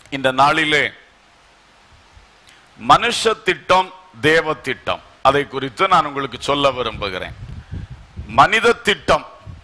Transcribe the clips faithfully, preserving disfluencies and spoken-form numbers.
இந்த நாளிலே மனுஷ திட்டம், தேவ திட்டம், அதை குறித்து நான் உங்களுக்கு சொல்ல விரும்புகிறேன். மனித திட்டம்,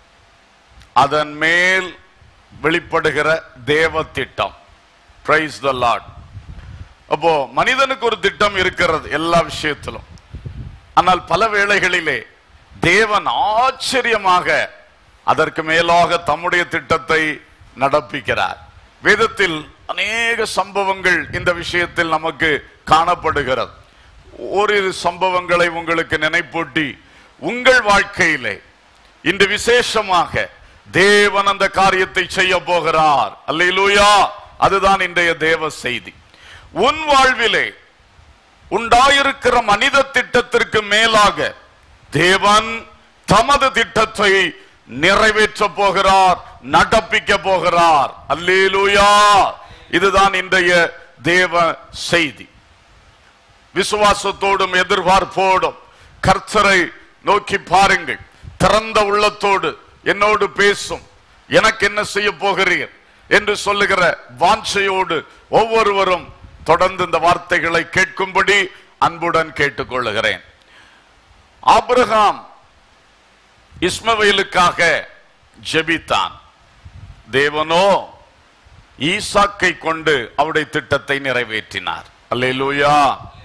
அதன் மேல் வெளிப்படுகிற தேவ திட்டம். Praise the Lord. அப்போ மனிதனுக்கு ஒரு திட்டம் இருக்கிறது எல்லா விஷயத்திலும். ஆனால் பல வேளைகளிலே தேவன் ஆச்சரியமாக அதற்கு மேலாக தம்முடைய திட்டத்தை நடப்பிக்கிறார். வேதத்தில் அநேக சம்பவங்கள் இந்த விஷயத்தில் நமக்கு காணப்படுகிறது. ஓரிரு சம்பவங்களை உங்களுக்கு நினைப்பூட்டி உங்கள் வாழ்க்கையிலே இன்று விசேஷமாக தேவன் அந்த காரியத்தை செய்ய போகிறார். அல்லேலூயா. அதுதான் இன்றைய தேவ செய்தி. உன் வாழ்விலே உண்டாயிருக்கிற மனித திட்டத்திற்கு மேலாக தேவன் தமது திட்டத்தை நிறைவேற்ற போகிறார், நடப்பிக்க போகிறார். அல்லேலூயா. இதுதான் இன்றைய தேவ செய்தி. விசுவாசத்தோடும் எதிர்பார்ப்போடும் கர்த்தரை நோக்கி பாருங்கள். திறந்த உள்ளத்தோடு என்னோடு பேசும், எனக்கு என்ன செய்ய போகிறீர் என்று சொல்லுகிற வாஞ்சையோடு ஒவ்வொருவரும் தொடர்ந்து இந்த வார்த்தைகளை கேட்கும்படி அன்புடன் கேட்டுக்கொள்ளுகிறேன். ஆபிரகாம் இஸ்மவேலுக்காக ஜெபித்தான். தேவனோ ஈசாக்கை கொண்டு அவருடைய திட்டத்தை நிறைவேற்றினார். அல்லேலூயா.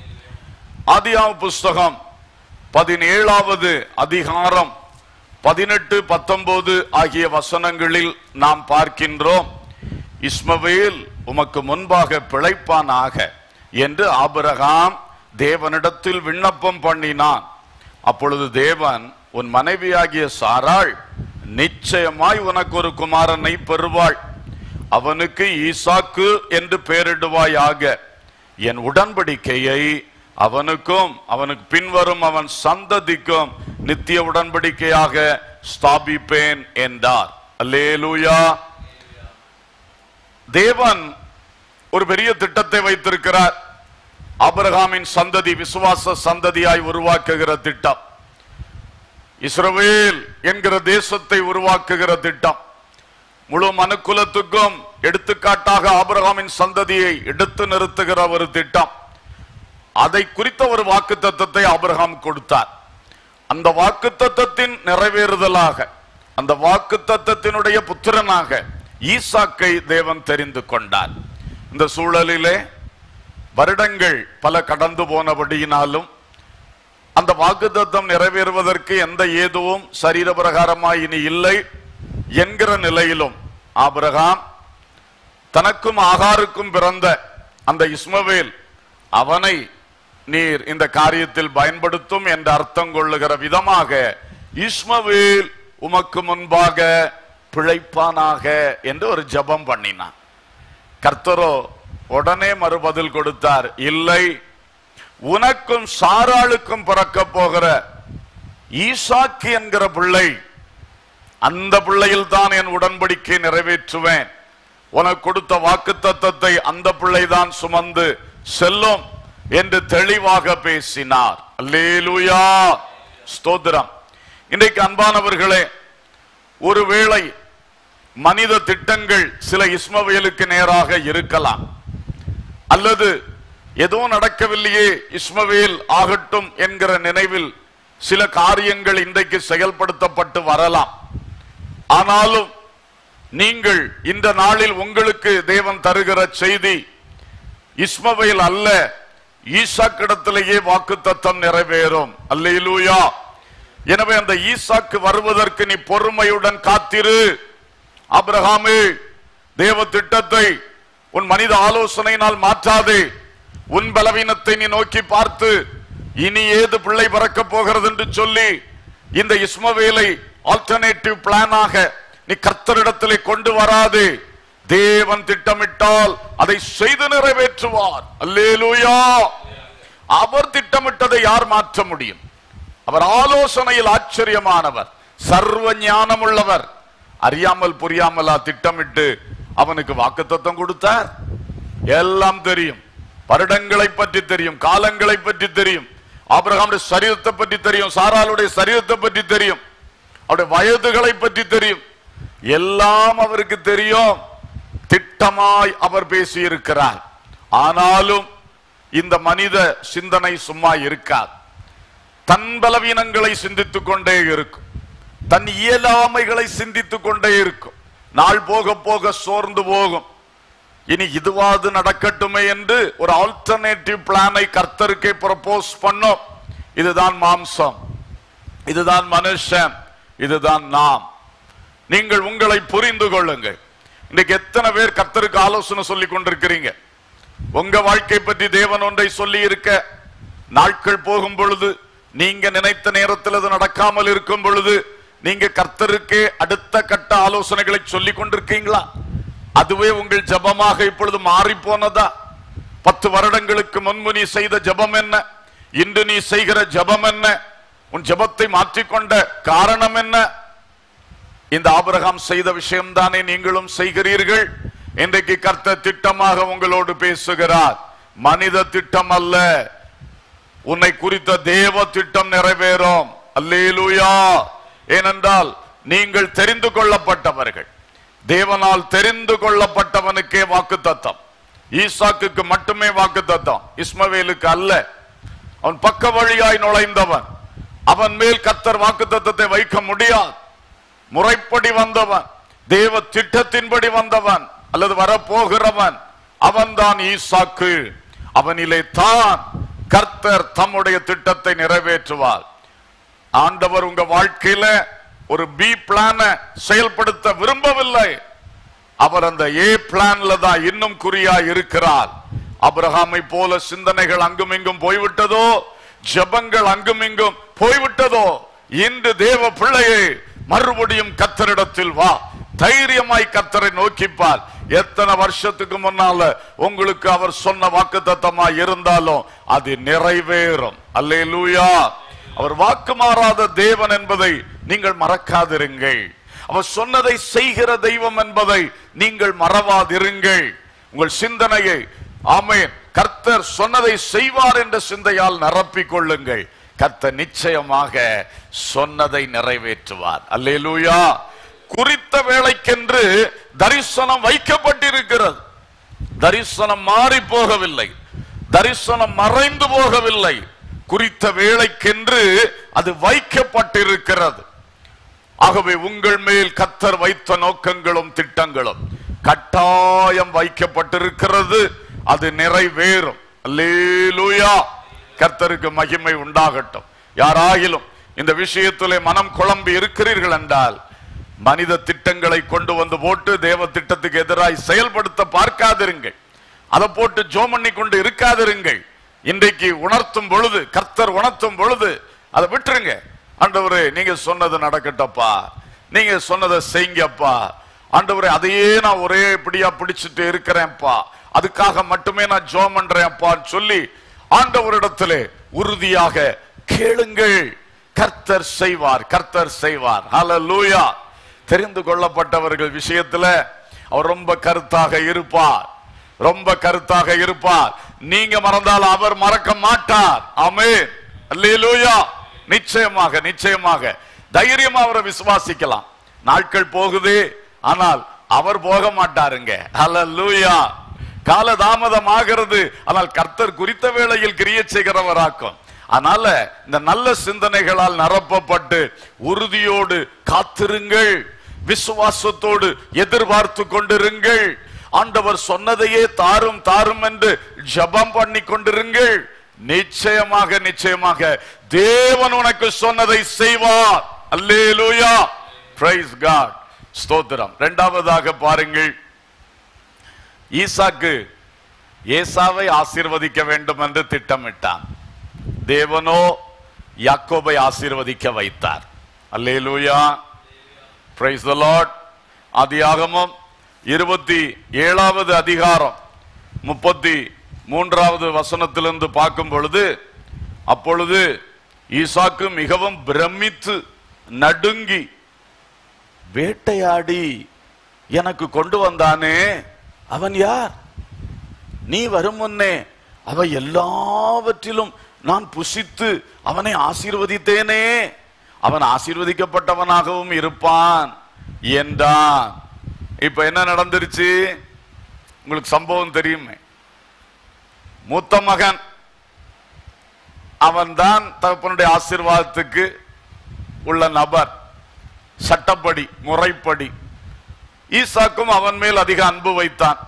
ஆதியாகம புஸ்தகம் பதினேழாவது அதிகாரம் பதினெட்டு பத்தொன்பது ஆகிய வசனங்களில் நாம் பார்க்கின்றோம். இஸ்மவேல் உமக்கு முன்பாக பிழைப்பானாக என்று ஆபிரகாம் தேவனிடத்தில் விண்ணப்பம் பண்ணினான். அப்பொழுது தேவன், உன் மனைவியாகிய சாராள் நிச்சயமாய் உனக்கு ஒரு குமாரனை பெறுவாள், அவனுக்கு ஈசாக்கு என்று பெயரிடுவாயாக, என் உடன்படிக்கையை அவனுக்கும் அவனுக்கு பின்வரும் அவன் சந்ததிக்கும் நித்திய உடன்படிக்கையாக ஸ்தாபிப்பேன் என்றார். அல்லேலூயா. தேவன் ஒரு பெரிய திட்டத்தை வைத்திருக்கிறார். ஆபிரகாமின் சந்ததி விசுவாச சந்ததியாய் உருவாக்குகிற திட்டம், இஸ்ரவேல் என்கிற தேசத்தை உருவாக்குகிற திட்டம், முழு மனுக்குலத்துக்கும் எடுத்துக்காட்டாக ஆபிரகாமின் சந்ததியை எடுத்து நிறுத்துகிற ஒரு திட்டம். அதை குறித்த ஒரு வாக்குத்தத்தத்தை ஆபிரகாம் கொடுத்தார். அந்த வாக்குத்தத்தத்தின் நிறைவேறுதலாக, அந்த வாக்குத்தத்தத்தினுடைய புத்திரனாக ஈசாக்கை தேவன் தெரிந்து கொண்டார். இந்த சூழலிலே வருடங்கள் பல கடந்து போனபடியினாலும் அந்த வாக்குத்தத்தம் நிறைவேறுவதற்கு எந்த ஏதுவும் சரீர பிரகாரமாய் இனி இல்லை என்கிற நிலையிலும் ஆபிரகாம் தனக்கும் ஆகாருக்கும் பிறந்த அந்த இஸ்மவேல், அவனை நீர் இந்த காரியத்தில் பயன்படுத்தும் என்று அர்த்தம் கொள்ளுகிற விதமாக இஸ்மவேல் உமக்கு முன்பாக பிழைப்பானாக என்று ஒரு ஜெபம் பண்ணினான். கர்த்தரோ உடனே மறுபதில் கொடுத்தார், இல்லை, உனக்கும் சாராளுக்கும் பிறக்க போகிற ஈசாக்கு என்கிற பிள்ளை, அந்த பிள்ளையில் தான் என் உடன்படிக்கை நிறைவேற்றுவேன். உனக்கு கொடுத்த வாக்குத்தத்தத்தை அந்த பிள்ளைதான் சுமந்து செல்லும் என்று தெளிவாக பேசினார். அல்லேலூயா. ஸ்தோத்திரம். இன்றைக்கு அன்பானவர்களே, ஒருவேளை மனித திட்டங்கள் சில இஸ்மவேலுக்கு நேராக இருக்கலாம், அல்லது ஏதோ நடக்கவில்லையே இஸ்மவேல் ஆகட்டும் என்கிற நினைவில் சில காரியங்கள் இன்றைக்கு செயல்படுத்தப்பட்டு வரலாம். ஆனாலும் நீங்கள் இந்த நாளில் உங்களுக்கு தேவன் தருகிற செய்தி, இஸ்மவேல் அல்ல, ஈசாக்கிடத்திலேயே வாக்குத்தத்தம் நிறைவேறும். அல்லேலூயா. எனவே அந்த ஈசாக்கு வருவதற்கு நீ பொறுமையுடன் காத்திரு. ஆபிரகாமே, தேவ திட்டத்தை உன் மனித ஆலோசனையினால் மாற்றாதே. உன் பலவீனத்தை நீ நோக்கி பார்த்து இனி ஏது பிள்ளை பிறக்க போகிறது என்று சொல்லி இந்த இஸ்மவேலை ஆல்டர்னேட்டிவ் பிளானாக நீ கர்த்தரிடத்திலே கொண்டு வராதே. தேவன் திட்டமிட்டால் அதை செய்து நிறைவேற்றுவார். அல்லேலூயா. அவர் திட்டமிட்டதை யார் மாற்ற முடியும்? அவர் ஆலோசனையில் ஆச்சரியமானவர், சர்வ ஞானம் உள்ளவர். அறியாமல் புரியாமலா திட்டமிட்டு அவனுக்கு வாக்குத்தத்தம் கொடுத்தார்? எல்லாம் தெரியும், வருடங்களை பற்றி தெரியும், காலங்களை பற்றி தெரியும், ஆபிரகாமுடைய சரீரத்தை பற்றி தெரியும், சாராளுடைய சரீரத்தை பற்றி தெரியும், அவருடைய வயதுகளை பற்றி தெரியும், எல்லாம் அவருக்கு தெரியும். திட்ட திட்டமாய் அவர் பேசியிருக்கிறார். ஆனாலும் இந்த மனித சிந்தனை சும்மா இருக்காது. தன் பலவீனங்களை சிந்தித்துக் கொண்டே இருக்கும், தன் இயலாமைகளை சிந்தித்துக் கொண்டே இருக்கும். நாள் போக போக சோர்ந்து போகும். இனி இதுவாது நடக்கட்டுமே என்று ஒரு ஆல்டர்னேட்டிவ் பிளானை கர்த்தருக்கே ப்ரப்போஸ் பண்ணோம். இதுதான் மாம்சம், இதுதான் மனுஷன், இதுதான் நாம். நீங்கள் உங்களை புரிந்து கொள்ளுங்கள். இன்னைக்கு எத்தனை பேர் கர்த்தருக்கு ஆலோசனை சொல்லி கொண்டிருக்கிறீங்க? உங்க வாழ்க்கை பற்றி தேவன் ஒன்றை சொல்லி இருக்க, நாட்கள் போகும் பொழுது, நீங்க நினைத்த நேரத்தில் அது நடக்காமல் இருக்கும் பொழுது, நீங்க கர்த்தருக்கே அடுத்த கட்ட ஆலோசனைகளை சொல்லி கொண்டிருக்கீங்களா? அதுவே உங்கள் ஜபமாக இப்பொழுது மாறி போனதா? பத்து வருடங்களுக்கு முன்பு நீ செய்த ஜபம் என்ன? இன்று நீ செய்கிற ஜபம் என்ன? உன் ஜபத்தை மாற்றிக்கொண்ட காரணம் என்ன? இந்த ஆபிரகாம் செய்த விஷயம் தானே நீங்களும் செய்கிறீர்கள். இன்றைக்கு கர்த்தர் திட்டமாக உங்களோடு பேசுகிறார். மனித திட்டம் அல்ல, உன்னை குறித்த தேவ திட்டம் நிறைவேறும். அல்லேலூயா. ஏனென்றால் நீங்கள் தெரிந்து கொள்ளப்பட்டவர்கள். தேவனால் தெரிந்து கொள்ளப்பட்டவனுக்கே வாக்குத்தத்தம். ஈசாக்குக்கு மட்டுமே வாக்குத்தத்தம், இஸ்மவேலுக்கு அல்ல. அவன் பக்க வழியாய் நுழைந்தவன். அவன் மேல் கர்த்தர் வாக்குத்தத்தத்தை வைக்க முடியாது. முறைப்படி வந்தவன், தேவ திட்டத்தின்படி வந்தவன் அல்லது வரப்போகிறவன், அவன் தான் ஈசாக்கு. அவனிலே தான் கர்த்தர் தம்முடைய திட்டத்தை நிறைவேற்றுவார். ஆண்டவர் உங்க வாழ்க்கையில ஒரு பி பிளான செயல்படுத்த விரும்பவில்லை. அவர் அந்த ஏ பிளான்ல தான் இன்னும் குறியா இருக்கிறார். ஆபிரகாமை போல சிந்தனைகள் அங்கும் இங்கும் போய்விட்டதோ, ஜெபங்கள் அங்கும் இங்கும் போய்விட்டதோ, இன்று தேவ பிள்ளையே மறுபடியும் கர்த்தரிடத்தில் வா. தைரியமாய் கர்த்தரை நோக்கிப்பார். எத்தனை வருஷத்துக்கு முன்னால உங்களுக்கு அவர் சொன்ன வாக்குத்தத்தமா இருந்தாலும் அது நிறைவேறும். அல்லேலூயா. அவர் வாக்கு மாறாத தேவன் என்பதை நீங்கள் மறக்காதிருங்கள். அவர் சொன்னதை செய்கிற தெய்வம் என்பதை நீங்கள் மறவாதிருங்கள். உங்கள் சிந்தனையை ஆமென் கர்த்தர் சொன்னதை செய்வார் என்ற சிந்தையால் நிரப்பிக் கொள்ளுங்கள். கர்த்தர் நிச்சயமாக சொன்னதை நிறைவேற்றுவார். அல்லேலூயா. குறித்த வேளைக்கென்று தரிசனம் வைக்கப்பட்டிருக்கிறது. தரிசனம் மாறி போகவில்லை, தரிசனம் மறைந்து போகவில்லை. குறித்த வேளைக்கென்று அது வைக்கப்பட்டிருக்கிறது. ஆகவே உங்கள் மேல் கர்த்தர் வைத்த நோக்கங்களும் திட்டங்களும் கட்டாயம் வைக்கப்பட்டிருக்கிறது. அது நிறைவேறும். அல்லேலூயா. கர்த்தருக்கு மகிமை உண்டாகட்டும். யாராயிலும் இந்த விஷயத்திலே மனம் குழம்பி இருக்கிறீர்கள் என்றால், மனித திட்டங்களை கொண்டு வந்து போட்டு தேவ திட்டத்துக்கு எதிராய் செயல்படுத்த பார்க்காதிருங்கள். அதை போட்டு ஜோம் பண்ணி கொண்டு இருக்காதிருங்கள். இன்றைக்கு உணர்த்தும் பொழுது, கர்த்தர் உணர்த்தும் பொழுது அதை விட்டுருங்க. ஆண்டவரே, நீங்க சொன்னது நடக்கட்டப்பா, நீங்க சொன்னதை செய்யுங்கப்பா. ஆண்டவரே, அதையே நான் ஒரே பிடியா பிடிச்சிட்டு இருக்கிறேன்ப்பா, அதுக்காக மட்டுமே நான் ஜோம் பண்றேன்ப்பான்னு சொல்லி ஆண்டவரிடத்திலே உறுதியாக கேளுங்கள். கர்த்தர் செய்வார், கர்த்தர் செய்வார். ஹல்லேலூயா. தெரிந்து கொள்ளப்பட்டவர்கள் விஷயத்துல அவர் ரொம்ப கருத்தாக இருப்பார், ரொம்ப கருத்தாக இருப்பார். நீங்க மறந்தால் அவர் மறக்க மாட்டார். ஆமென். அல்லேலூயா. நிச்சயமாக நிச்சயமாக தைரியமா அவரை விசுவாசிக்கலாம். நாட்கள் போகுது, ஆனால் அவர் போக மாட்டாருங்க. ஹல்லேலூயா. கால தாமதம் ஆகிறது, ஆனால் கர்த்தர் குறித்த வேளையில் கிரியை செய்கிறவராக்கும். அதனால இந்த நல்ல சிந்தனைகளால் நிரப்பப்பட்டு உறுதியோடு காத்திருங்கள், விசுவாசத்தோடு எதிர்பார்த்து கொண்டிருங்கள். ஆண்டவர் சொன்னதையே தாரும் தாரும் என்று ஜெபம் பண்ணி கொண்டிருங்கள். நிச்சயமாக நிச்சயமாக தேவன் உனக்கு சொன்னதை செய்வார். அல்லேலூயா. Praise God. ஸ்தோத்திரம். இரண்டாவதாக பாருங்கள், ஈசாக்கு ஏசாவை ஆசீர்வதிக்க வேண்டும் என்று திட்டமிட்டான். தேவனோ யாக்கோபை ஆசீர்வதிக்க வைத்தார். அல்லேலூயா. Praise the Lord. ஆதியாகமம் இருபத்தி ஏழாவது அதிகாரம் முப்பத்தி மூன்றாவது வசனத்திலிருந்து பார்க்கும் பொழுது, அப்பொழுது ஈசாக்கு மிகவும் பிரமித்து நடுங்கி, வேட்டையாடி எனக்கு கொண்டு வந்தானே அவன் யார்? நீ வரும் முன்னே அவ எல்லாவற்றிலும் நான் புசித்து அவனை ஆசீர்வதித்தேனே, அவன் ஆசீர்வதிக்கப்பட்டவனாகவும் இருப்பான் என்றான். இப்ப என்ன நடந்துருச்சு? உங்களுக்கு சம்பவம் தெரியுமே. மூத்த மகன் அவன் தான் தகப்பனுடைய ஆசீர்வாதத்துக்கு உள்ள நபர். சட்டப்படி முறைப்படி ஈசாக்கும் அவன் மேல் அதிக அன்பு வைத்தான்.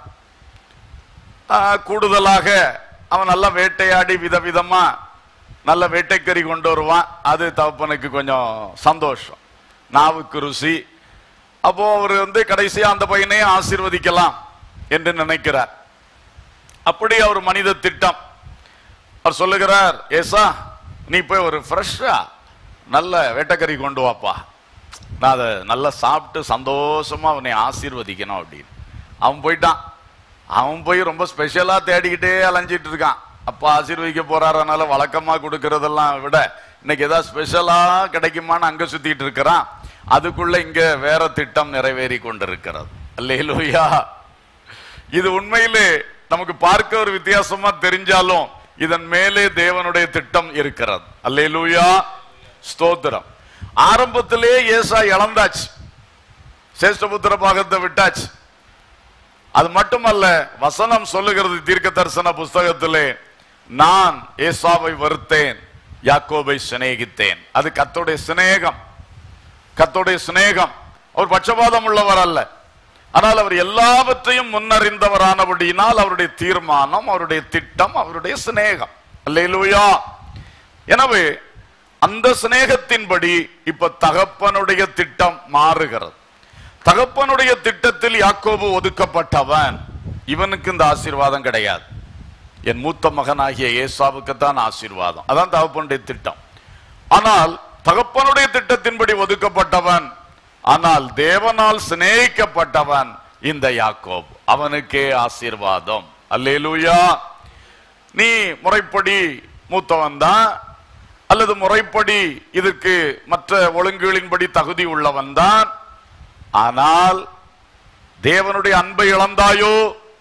கூடுதலாக அவன் நல்லா வேட்டையாடி விதவிதமா நல்ல வேட்டைக்கறி கொண்டு வருவான். அது தகப்பனுக்கு கொஞ்சம் சந்தோஷம், நாவுக்கு ருசி. அப்போ அவர் வந்து கடைசியா அந்த பையனையே ஆசீர்வதிக்கலாம் என்று நினைக்கிறார். அப்படி அவர் மனித திட்டம். அவர் சொல்லுகிறார், ஏசா நீ போய் ஒரு ஃப்ரெஷ்ஷா நல்ல வேட்டைக்கறி கொண்டு வாப்பா, நான் அதை நல்லா சாப்பிட்டு சந்தோஷமா அவனை ஆசீர்வதிக்கணும் அப்படின்னு. அவன் போயிட்டான். அவன் போய் ரொம்ப ஸ்பெஷலா தேடிக்கிட்டே அலைஞ்சிட்டு இருக்கான். அப்பா ஆசீர்வதிக்க போறாருனால வழக்கமா கொடுக்கறதெல்லாம் விட இன்னைக்கு ஏதாவது ஸ்பெஷலா கிடைக்குமான்னு அங்க சுத்திட்டு இருக்கிறான். அதுக்குள்ள இங்க வேற திட்டம் நிறைவேறி கொண்டிருக்கிறது. அல்லேலூயா. இது உண்மையிலே நமக்கு பார்க்க ஒரு வித்தியாசமா தெரிஞ்சாலும் இதன் மேலே தேவனுடைய திட்டம் இருக்கிறது. அல்லேலூயா, ஸ்தோத்திரம். ஆரம்பத்திலே ஏசா இழந்தாச்சு, சேஷ்டபுத்திர பாகத்தை விட்டாச்சு. அது மட்டுமல்ல, வசனம் சொல்லுகிறது தீர்க்க தரிசன புஸ்தகத்திலே, நான் ஏசாவை வெறுத்தேன், யாக்கோபை சிநேகித்தேன். அது கர்த்தருடைய சிநேகம். கர்த்தருடைய சிநேகம். அவர் பட்சபாதம் உள்ளவர் அல்ல. ஆனால் அவர் எல்லாவற்றையும் முன்னறிந்தவரானபடியினால் அவருடைய தீர்மானம், அவருடைய திட்டம், அவருடைய சிநேகம். அல்லேலூயா. எனவே அந்த சிநேகத்தின்படி இப்ப தகப்பனுடைய திட்டம் மாறுகிறது. தகப்பனுடைய திட்டத்தில் யாக்கோபு ஒதுக்கப்பட்டவன். இவனுக்கு இந்த ஆசீர்வாதம் கிடையாது. என் மூத்த மகனாகிய ஏசாவுக்கு தான் ஆசீர்வாதம். அதான் தகப்பனுடைய திட்டம். ஆனால் தகப்பனுடைய திட்டத்தின்படி ஒதுக்கப்பட்டவன், ஆனால் தேவனால் சிநேகிக்கப்பட்டவன் இந்த யாக்கோபு. அவனுக்கே ஆசீர்வாதம். அல்லேலூயா. நீ முறைப்படி மூத்தவன் தான், அல்லது முறைப்படி இதுக்கு மற்ற ஒழுங்குகளின்படி தகுதி உள்ளவன் தான். ஆனால் தேவனுடைய அன்பை இழந்தாயோ,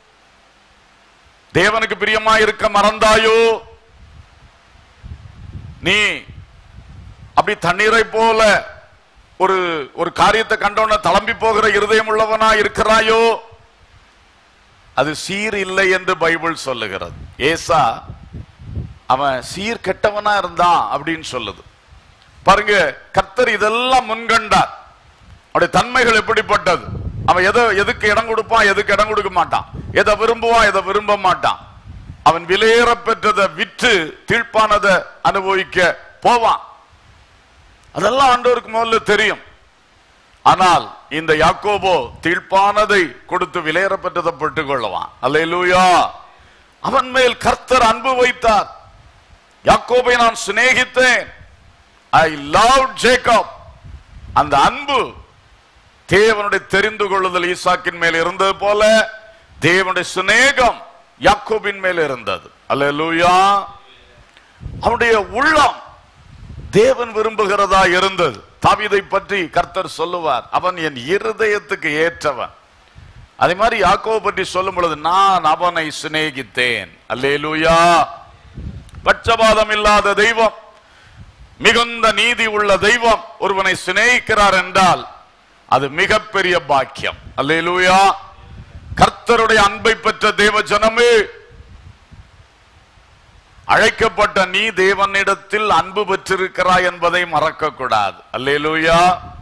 தேவனுக்கு பிரியமா இருக்க மறந்தாயோ, நீ அப்படி தண்ணீரை போல ஒரு ஒரு காரியத்தை கண்டோன தளம்பி போகிற இருதயம் உள்ளவனா இருக்கிறாயோ, அது சீர் இல்லை என்று பைபிள் சொல்லுகிறது. ஏசா அவன் சீர் கெட்டவனா இருந்தான் அப்படின்னு சொல்லுது. பாருங்க, கர்த்தர் இதெல்லாம் முன்கண்டார். அவருடைய தன்மைகள் எப்படிப்பட்டது, அவன் எதை எதுக்கு இடம் கொடுப்பான், எதுக்கு இடம் கொடுக்க மாட்டான், எதை விரும்புவான், எதை விரும்ப மாட்டான். அவன் விலையேற பெற்றதை விற்று தீர்ப்பானதை அனுபவிக்க போவான். அதெல்லாம் ஆண்டவருக்கு முதல்ல தெரியும். ஆனால் இந்த யாக்கோபோ தீர்ப்பானதை கொடுத்து விலையேற பெற்றதை பெற்றுக் கொள்ளுவான். அல்லேலூயா. அவன் மேல் கர்த்தர் அன்பு வைத்தார். யாக்கோபை நான் சிநேகித்தேன். I love Jacob. அந்த அன்பு தேவனுடைய தெரிந்து கொள்ளுதல் ஈசாக்கின் மேல் இருந்தது போல தேவனுடைய சிநேகம் யாக்கோபின் மேல் இருந்தது. அல்லேலூயா. அவனுடைய உள்ளம் தேவன் விரும்புகிறதா இருந்தது. தாவீதை பற்றி கர்த்தர் சொல்லுவார், அவன் என் இருதயத்துக்கு ஏற்றவன். அதே மாதிரி யாக்கோபை பற்றி சொல்லும் பொழுது, நான் அவனை சிநேகித்தேன். அல்லேலூயா. பட்சபாதம் இல்லாத தெய்வம், மிகுந்த நீதி உள்ள தெய்வம் ஒருவனை சிநேகிக்கிறார் என்றால் அது மிகப்பெரிய பாக்கியம். அல்லேலூயா. கர்த்தருடைய அன்பை பெற்ற தேவ ஜனமே, அழைக்கப்பட்ட நீ தேவனிடத்தில் அன்பு பெற்றிருக்கிறாய் என்பதை மறக்க கூடாது. அல்லேலூயா.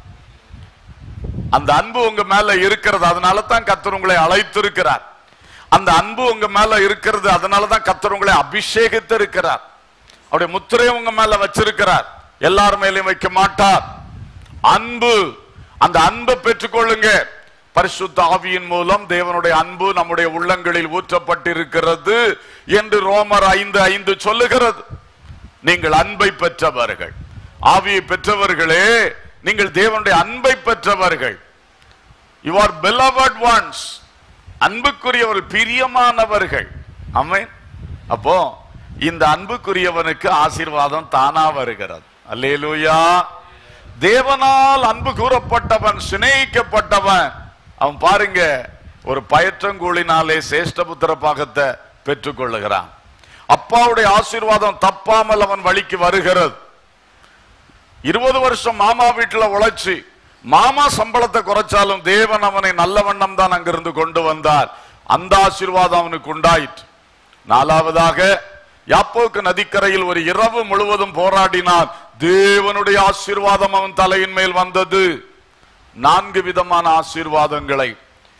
அந்த அன்பு உங்க மேல இருக்கிறது, அதனால தான் கர்த்தர் உங்களை அழைத்திருக்கிறார். அந்த அன்பு உங்க மேல இருக்கிறது, அதனாலதான் கர்த்தர் உங்களை அபிஷேகித்து இருக்கிறார். அவருடைய முத்திரையை உங்க மேல வச்சிருக்கிறார். எல்லார் மேலையும் வைக்க மாட்டார். அன்பு, அந்த அன்பை பெற்றுக்கொள்ளுங்க. பரிசுத்த ஆவியின் மூலம் தேவனுடைய அன்பு நம்முடைய உள்ளங்களில் ஊற்றப்பட்டிருக்கிறது என்று ரோமர் ஐந்து ஐந்து சொல்லுகிறது. நீங்கள் அன்பை பெற்றவர்கள், ஆவியை பெற்றவர்களே, நீங்கள் தேவனுடைய அன்பை பெற்றவர்கள். You are beloved ones. அன்புக்குரியவர்கள், பிரியமானவர்கள். ஆமென். அப்போ இந்த அன்புக்குரியவனுக்கு ஆசீர்வாதம் தானா வருகிறது. அல்லேலூயா. தேவனால் அன்பு கூறப்பட்டவன், சிநேகிக்கப்பட்டவன், அவன் பாருங்க ஒரு பயற்றங்கூழினாலே சேஷ்டபுத்திர பாகத்தை பெற்றுக் கொள்ளுகிறான். அப்பாவுடைய ஆசீர்வாதம் தப்பாமல் அவன் வழிக்கு வருகிறது. இருபது வருஷம் மாமா வீட்டுல உழைச்சி மாமா சம்பளத்தை குறைச்சாலும் தேவன் அவனை நல்ல வண்ணம் தான் அங்கிருந்து கொண்டு வந்தார். அந்த ஆசீர்வாதம் அவனுக்கு உண்டாயிற்று. நாலாவதாக யாப்போக்கு நதிக்கரையில் ஒரு இரவு முழுவதும் போராடினான். தேவனுடைய ஆசீர்வாதம் அவன் தலையின் மேல் வந்தது. நான்கு விதமான ஆசீர்வாதங்களை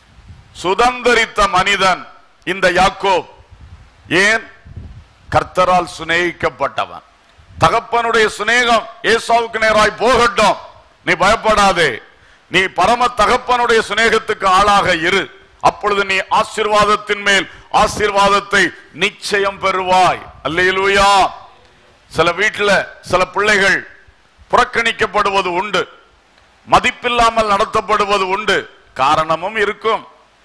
சுதந்தரித்த மனிதன் இந்த யாக்கோப். ஏன்? கர்த்தரால் சிநேகிக்கப்பட்டவன். தகப்பனுடைய சிநேகம் ஏசாவுக்கு நேராய் போகட்டும், நீ பயப்படாதே, நீ பரம தகப்பனுடைய சிநேகத்துக்கு ஆளாக இரு. அப்பொழுது நீ ஆசீர்வாதத்தின் மேல் ஆசீர்வாதத்தை நிச்சயம் பெறுவாய். அல்லேலூயா. சில வீட்டில் சில பிள்ளைகள் புறக்கணிக்கப்படுவது உண்டு, மதிப்பில்லாமல் நடத்தப்படுவது உண்டு. காரணமும் இருக்கும்.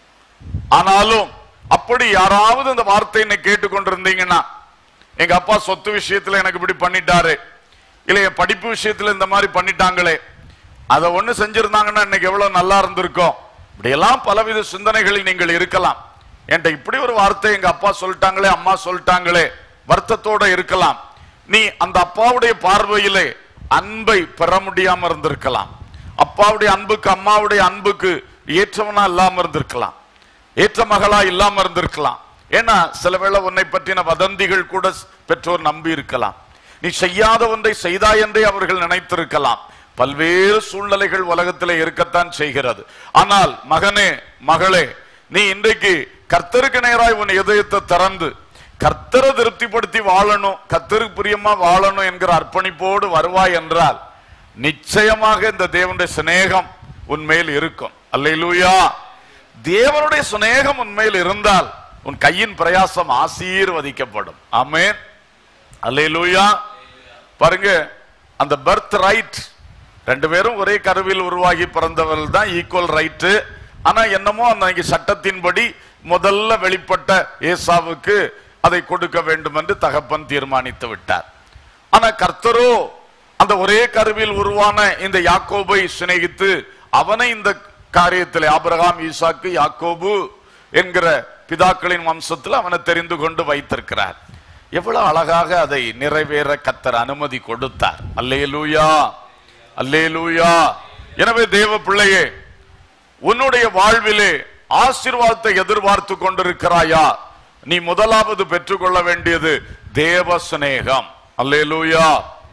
ஆனாலும் அப்படி யாராவது இந்த வார்த்தையை கேட்டுக்கொண்டிருந்தீங்கன்னா, எங்க அப்பா சொத்து விஷயத்துல எனக்கு இப்படி பண்ணிட்டாரு, இல்லையா படிப்பு விஷயத்துல இந்த மாதிரி பண்ணிட்டாங்களே, அதை ஒண்ணு செஞ்சிருந்தாங்கன்னா இன்னைக்கு எவ்வளவு நல்லா இருந்திருக்கும். இப்படியெல்லாம் பலவித சிந்தனைகளில் நீங்கள் இருக்கலாம். என்கிட்ட இப்படி ஒரு வார்த்தை எங்க அப்பா சொல்லிட்டாங்களே, அம்மா சொல்லிட்டாங்களே, வருத்தத்தோட இருக்கலாம். நீ அந்த அப்பாவுடைய பார்வையிலே அன்பை பெற முடியாம இருந்திருக்கலாம். அப்பாவுடைய அன்புக்கு அம்மாவுடைய அன்புக்கு ஏற்றவனா இல்லாம இருந்திருக்கலாம், ஏற்ற மகளா இல்லாம இருந்திருக்கலாம். ஏன்னா சில வேளை உன்னை பற்றின வதந்திகள் கூட பெற்றோர் நம்பி இருக்கலாம். நீ செய்யாத ஒன்றை செய்தாய் என்றே அவர்கள் நினைத்திருக்கலாம். பல்வேறு சூழ்நிலைகள் உலகத்திலே இருக்கத்தான் செய்கிறது. ஆனால் மகனே, மகளே, நீ இன்றைக்கு கர்த்தருக்கு நேராய் உன் இதயத்தை திறந்து கர்த்தரை திருப்திப்படுத்தி வாழணும், கர்த்தருக்கு பிரியமா வாழணும் என்கிற அர்ப்பணிப்போடு வருவாய் என்றால் நிச்சயமாக இந்த தேவனுடைய சிநேகம் உன்மேல் இருக்கும். அல்லேலூயா. தேவனுடைய சிநேகம் உன்மேல் இருந்தால் உன் கையின் பிரயாசம் ஆசீர்வதிக்கப்படும். ஆமென். அல்லேலூயா. பாருங்க, அந்த பர்த் ரைட், ரெண்டு பேரும் ஒரே கருவில் உருவாகி பிறந்தவர்கள் தான், ஈக்குவல் ரைட்டு. ஆனா என்னமோ அன்னைக்கு சட்டத்தின்படி முதல்ல வெளிப்பட்ட ஏசாவுக்கு அதை கொடுக்க வேண்டும் என்று தகப்பன் தீர்மானித்து விட்டார். ஆனா கர்த்தரோ அந்த ஒரே கருவில் உருவான இந்த யாக்கோபை சிநேகித்து அவனை இந்த காரியத்தில் ஆபிரகாம், ஈசாக்கு, யாக்கோபு என்கிற பிதாக்களின் வம்சத்தில் அவனை தெரிந்து கொண்டு வைத்திருக்கிறார். எவ்வளவு அழகாக அதை நிறைவேற கர்த்தர் அனுமதி கொடுத்தார். அல்லேலூயா, அல்லேலூயா. எனவே தேவ பிள்ளையே, உன்னுடைய வாழ்விலே ஆசீர்வாதத்தை எதிர்பார்த்து கொண்டிருக்கிறாயா? நீ முதலாவது பெற்றுக்கொள்ள வேண்டியது தேவ சிநேகம். அல்லேலூயா.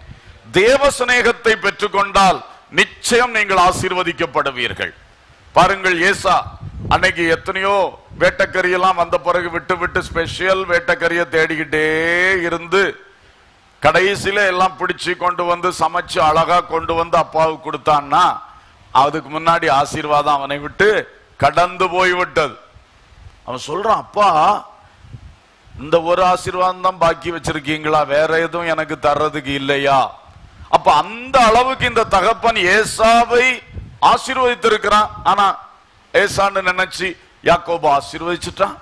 தேவ சிநேகத்தை பெற்றுக்கொண்டால் நிச்சயம் நீங்கள் ஆசீர்வதிக்கப்படுவீர்கள். பாருங்கள், ஏசா அன்னைக்கு எத்தனையோ வேட்டக்கரியெல்லாம் வந்த பிறகு விட்டு விட்டு ஸ்பெஷல் வேட்டக்கரியை தேடிக்கிட்டே இருந்து கடைசியில எல்லாம் பிடிச்சு கொண்டு வந்து சமைச்சு அழகா கொண்டு வந்து அப்பாவுக்கு கொடுத்தான்னா அதுக்கு முன்னாடி ஆசீர்வாதம் அவனை விட்டு கடந்து போய்விட்டது. அவன் சொல்றான், அப்பா இந்த ஒரு ஆசீர்வாதம் தான் பாக்கி வச்சிருக்கீங்களா, வேற எதுவும் எனக்கு தர்றதுக்கு இல்லையா? அப்ப அந்த அளவுக்கு இந்த தகப்பன் ஏசாவை ஆசீர்வதித்திருக்கிறான். ஆனா ஏசான்னு நினைச்சு யாக்கோபு ஆசீர்வதிச்சுட்டான்.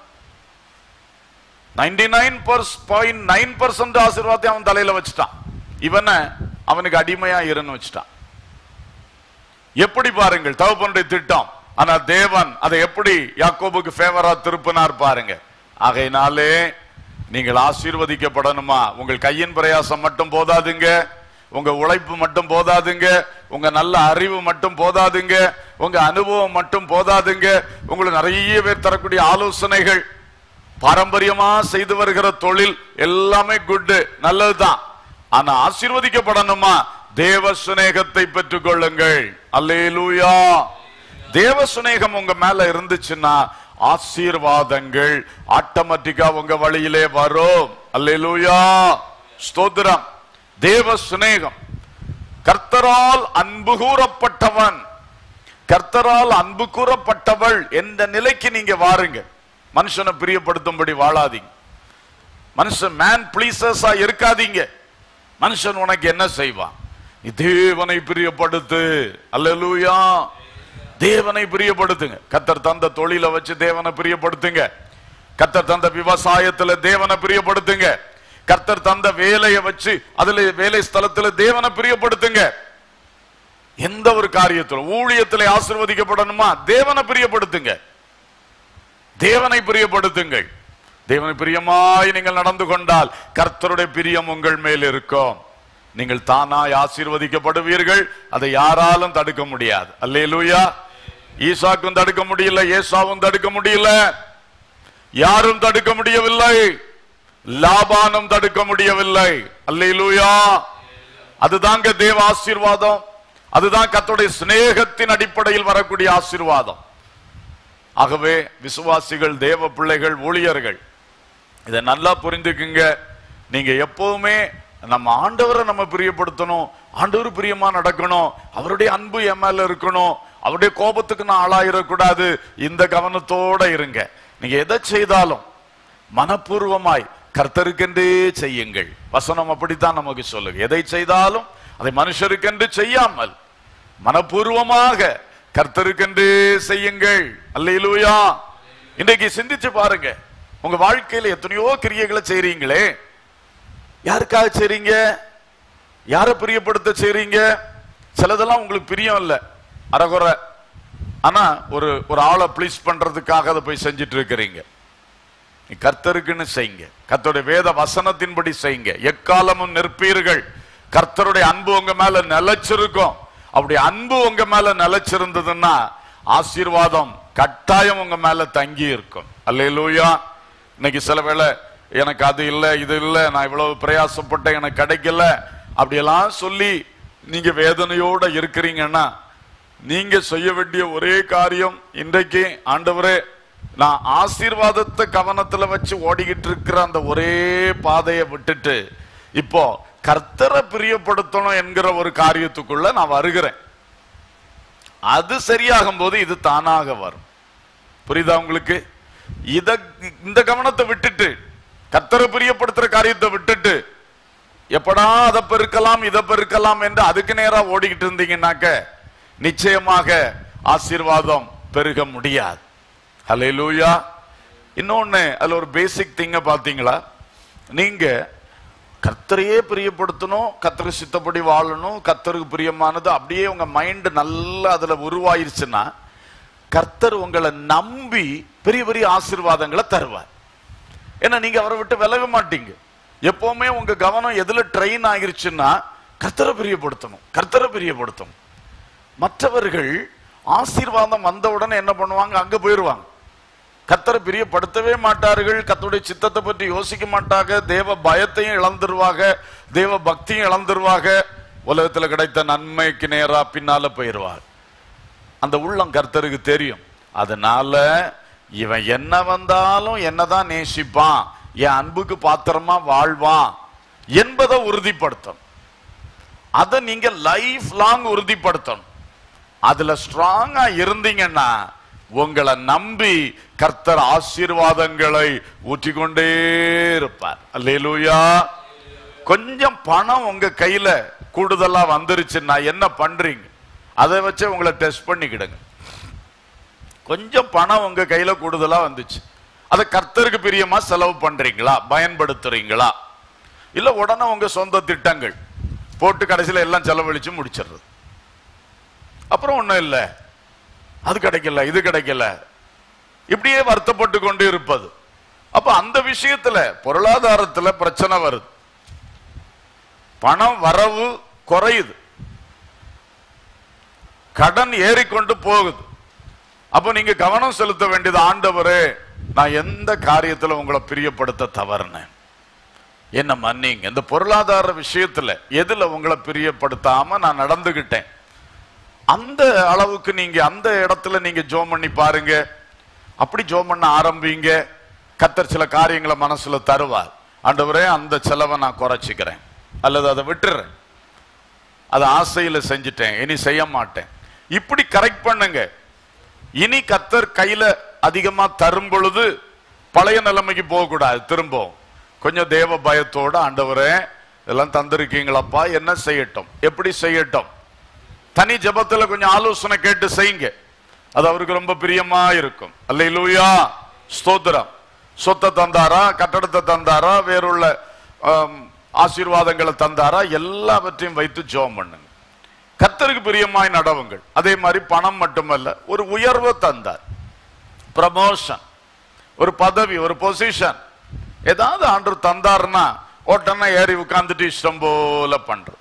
Ninety nine point nine percent ஆசீர்வாதத்தை அவன் தலையில வச்சுட்டான். இவனை அவனுக்கு அடிமையா இருன்னு வச்சுட்டான். எப்படி பாருங்கள் தகப்பனுடைய திட்டம். ஆனா தேவன் அதை எப்படி யாக்கோபுக்கு ஃபேவரா திருப்பினார் பாருங்க. ஆகையினாலே நீங்கள் ஆசீர்வதிக்கப்படணுமா? உங்கள் கையின் பிரயாசம் மட்டும் போதாதுங்க, உங்க உழைப்பு மட்டும் போதாதுங்க, உங்க நல்ல அறிவு மட்டும் போதாதுங்க, உங்க அனுபவம் மட்டும் போதாதுங்க, உங்களுக்கு நிறைய பேர் தரக்கூடிய ஆலோசனைகள், பாரம்பரியமா செய்து வருகிற தொழில் எல்லாமே குட், நல்லதுதான். ஆனா ஆசீர்வதிக்கப்படணுமா? தேவ சுநேகத்தை பெற்றுக் கொள்ளுங்கள். அல்லேலூயா. தேவ சுநேகம் உங்க மேல இருந்துச்சுன்னா ஆசீர்வாதங்கள் ஆட்டோமேட்டிக்கா உங்க வழியிலே வரும். அல்லேலூயா, ஸ்தோத்திரம். தேவ சுநேகம். கர்த்தரால் அன்பு கூறப்பட்டவன், கர்த்தரால் அன்பு கூறப்பட்டவள் என்ற நிலைக்கு நீங்க வாருங்க. மனுஷனை பிரியப்படுத்தும்படி வாழாதீங்க. மனுஷன் மேன் பிளீசர்ஸா இருக்காதீங்க. மனுஷன் உனக்கு என்ன செய்வான்? நீ தேவனை பிரியப்படுத்து. அல்லேலூயா. தேவனை பிரியப்படுத்துங்க. கர்த்தர் தந்த தொழிலை வச்சு தேவனை பிரியப்படுத்துங்க. கர்த்தர் தந்த விவசாயத்துல தேவனை பிரியப்படுத்துங்க. கர்த்தர் தந்த வேலையை வச்சு அதுல வேலை ஸ்தலத்துல தேவனை பிரியப்படுத்துங்க. எந்த ஒரு காரியத்திலும் ஊழியத்திலே ஆசீர்வதிக்கப்படணுமா? தேவனை பிரியப்படுத்துங்க. தேவனை பிரியப்படுத்துங்கள். தேவனை பிரியமாய் நீங்கள் நடந்து கொண்டால் கர்த்தருடைய பிரியம் உங்கள் மேல் இருக்கும். நீங்கள் தானாய் ஆசீர்வதிக்கப்படுவீர்கள். அதை யாராலும் தடுக்க முடியாது. அல்லேலூயா. ஈசாக்கும் தடுக்க முடியல, ஏசாவும் தடுக்க முடியல. யாரும் தடுக்க முடியவில்லை, லாபானும் தடுக்க முடியவில்லை. அல்லேலூயா. அதுதாங்க தேவ ஆசீர்வாதம். அதுதான் கர்த்தருடைய சிநேகத்தின் அடிப்படையில் வரக்கூடிய ஆசீர்வாதம். ஆகவே விசுவாசிகள், தேவ பிள்ளைகள், ஊழியர்கள் இதை நல்லா புரிந்துக்குங்க. நீங்க எப்பவுமே நம்ம ஆண்டவரை நம்ம பிரியப்படுத்தணும், ஆண்டவர் பிரியமா நடக்கணும், அவருடைய அன்பு என் மேல இருக்கணும், அவருடைய கோபத்துக்கு நான் ஆளாயிடக்கூடாது. இந்த கவனத்தோட இருங்க. நீங்க எதை செய்தாலும் மனப்பூர்வமாய் கர்த்தருக்கென்றே செய்யுங்கள். வசனம் அப்படித்தான் நமக்கு சொல்லுங்க. எதை செய்தாலும் அதை மனுஷருக்கென்று செய்யாமல் மனப்பூர்வமாக கர்த்தருக்கென்றே செய்யுங்கள். அல்லேலூயா. இன்றைக்கு சிந்திச்சு பாருங்க, உங்க வாழ்க்கையில எத்தனையோ கிரியைகளை செய்றீங்களே, யாருக்காக செய்றீங்க? யாரை பிரியப்படுத்த செய்றீங்க? சிலதெல்லாம் உங்களுக்கு பிரியம் இல்லை, அறகுறை. ஆனா ஒரு ஒரு ஆளை ப்ளீஸ் பண்றதுக்காக அதை போய் செஞ்சுட்டு இருக்கிறீங்க. கர்த்தருக்குன்னு செய்யுங்க. கர்த்தருடைய வேத வசனத்தின்படி செய்யுங்க. எக்காலமும் நிற்பீர்கள். கர்த்தருடைய அன்பு உங்க மேல நிலைச்சிருக்கும். அப்படி அன்பு உங்க மேல நிலைச்சிருந்ததுன்னா ஆசீர்வாதம் கட்டாயம் உங்க மேல தங்கி இருக்கும். அல்லேலூயா. இன்னைக்கு சில வேளை எனக்கு அது இல்லை, இது இல்லை, நான் இவ்வளவு பிரயாசப்பட்டேன், எனக்கு கிடைக்கல, அப்படியெல்லாம் சொல்லி நீங்க வேதனையோட இருக்கிறீங்கன்னா நீங்க செய்ய வேண்டிய ஒரே காரியம், இன்றைக்கு ஆண்டவரே நான் ஆசீர்வாதத்தை கவனத்துல வச்சு ஓடிக்கிட்டு இருக்கிற அந்த ஒரே பாதையை விட்டுட்டு இப்போ கர்த்தரை பிரியப்படுத்தணும் என்கிற ஒரு காரியத்துக்குள்ள நான் வருகிறேன். அது சரியாகும் போது இது தானாக வரும். புரியுதா உங்களுக்கு? இத இந்த கவனத்தை விட்டுட்டு கர்த்தரை பிரியப்படுத்துற காரியத்தை விட்டுட்டு எப்படா அதை பெருக்கலாம் இதை பெருக்கலாம் என்று அதுக்கு நேரா ஓடிக்கிட்டு இருந்தீங்கன்னாக்க நிச்சயமாக ஆசீர்வாதம் பெருக முடியாது. ஹல்லேலூயா. இன்னொன்னு அதுல ஒரு பேசிக் திங்க பாத்தீங்களா? நீங்க கர்த்தரையே பிரியப்படுத்தணும், கர்த்தர் சித்தப்படி வாழணும், கர்த்தருக்கு பிரியமானது அப்படியே உங்க மைண்ட் நல்லா அதுல உருவாயிருச்சுன்னா கர்த்தர் உங்களை நம்பி பெரிய பெரிய ஆசீர்வாதங்களை தருவார். ஏன்னா நீங்க அவரை விட்டு விலக மாட்டீங்க. எப்பவுமே உங்க கவனம் எதுல ட்ரெயின் ஆகிருச்சுன்னா கர்த்தரை பிரியப்படுத்தணும், கர்த்தரை பிரியப்படுத்தணும். மற்றவர்கள் ஆசீர்வாதம் வந்த உடனே என்ன பண்ணுவாங்க? அங்க போயிருவாங்க. கர்த்தரை பிரியப்படுத்தவே மாட்டார்கள், கர்த்தருடைய சித்தத்தை பற்றி யோசிக்க மாட்டாங்க, தேவ பயத்தையும் இழந்துருவாங்க, தேவ பக்தியும் இழந்துருவாங்க, உலகத்துல கிடைத்த நன்மைக்கு நேரா பின்னால போயிருவாங்க. அந்த உள்ளம் கர்த்தருக்கு தெரியும். அதனால இவன் என்ன வந்தாலும் என்னதான் நேசிப்பான், என் அன்புக்கு பாத்திரமா வாழ்வான் என்பதை உறுதிப்படுத்தணும். அதை நீங்க லைஃப் லாங் உறுதிப்படுத்தணும். அதுல ஸ்ட்ராங்கா இருந்தீங்கன்னா உங்களை நம்பி கர்த்தர் ஆசீர்வாதங்களை ஊற்றிக்கொண்டே இருப்பார். அல்லேலூயா. கொஞ்சம் பணம் உங்க கையில கூடுதலா வந்துருச்சுன்னா என்ன பண்றீங்க? அதை வச்சு உங்களை டெஸ்ட் பண்ணிக்கிடுங்க. கொஞ்சம் பணம் உங்க கையில கூடுதலா வந்துச்சு, அதை கர்த்தருக்கு பிரியமா செலவு பண்றீங்களா, பயன்படுத்துறீங்களா? இல்ல உடனே உங்க சொந்த திட்டங்கள் போட்டு கடைசியில எல்லாம் செலவழிச்சு முடிச்சிடுறது. அப்புறம் ஒண்ணும் இல்லை, அது கிடைக்கல, இது கிடைக்கல, இப்படியே வருத்தப்பட்டு கொண்டு இருப்பது. அப்ப அந்த விஷயத்துல பொருளாதாரத்துல பிரச்சனை வருது, பணம் வரவு குறையுது, கடன் ஏறிக்கொண்டு போகுது. அப்ப நீங்க கவனம் செலுத்த வேண்டியது, ஆண்டவரே நான் எந்த காரியத்துல உங்களை பிரியப்படுத்த தவறுனேன், என்ன மன்னிங்க. இந்த பொருளாதார விஷயத்துல எதுல உங்களை பிரியப்படுத்தாம நான் நடந்துகிட்டேன், அந்த அளவுக்கு நீங்க அந்த இடத்துல நீங்க ஜோம் பண்ணி பாருங்க. அப்படி ஜோம் பண்ண ஆரம்பிங்க. கர்த்தர் சில காரியங்களை மனசுல தருவார். ஆண்டவரே அந்த செலவை நான் குறைச்சிக்கிறேன், அல்லது அதை விட்டுறேன், அதை ஆசையில செஞ்சுட்டேன், இனி செய்ய மாட்டேன். இப்படி கரெக்ட் பண்ணுங்க. இனி கர்த்தர் கையில அதிகமா தரும் பொழுது பழைய நிலைமைக்கு போக கூடாது. திரும்ப கொஞ்சம் தேவ பயத்தோட, ஆண்டவரே இதெல்லாம் தந்திருக்கீங்களப்பா, என்ன செய்யட்டும், எப்படி செய்யட்டும், தனி ஜெபத்துல கொஞ்சம் ஆலோசனை கேட்டு செய்யுங்க. அது அவருக்கு ரொம்ப பிரியமா இருக்கும். அல்லேலூயா. ஸ்தோத்திரம். சொத்தை தந்தாரா, கட்டடத்தை தந்தாரா, வேறுள்ள ஆசீர்வாதங்களை தந்தாரா, எல்லாவற்றையும் வைத்து ஜெபம் பண்ணுங்க. கர்த்தருக்கு பிரியமாய் நடவுங்கள். அதே மாதிரி பணம் மட்டுமல்ல, ஒரு உயர்வை தந்தார், ப்ரமோஷன், ஒரு பதவி, ஒரு பொசிஷன், ஏதாவது ஆண்டவர் தந்தாருன்னா ஓட்டனா ஏறி உட்கார்ந்துட்டு இஷ்டம் போல பண்ற.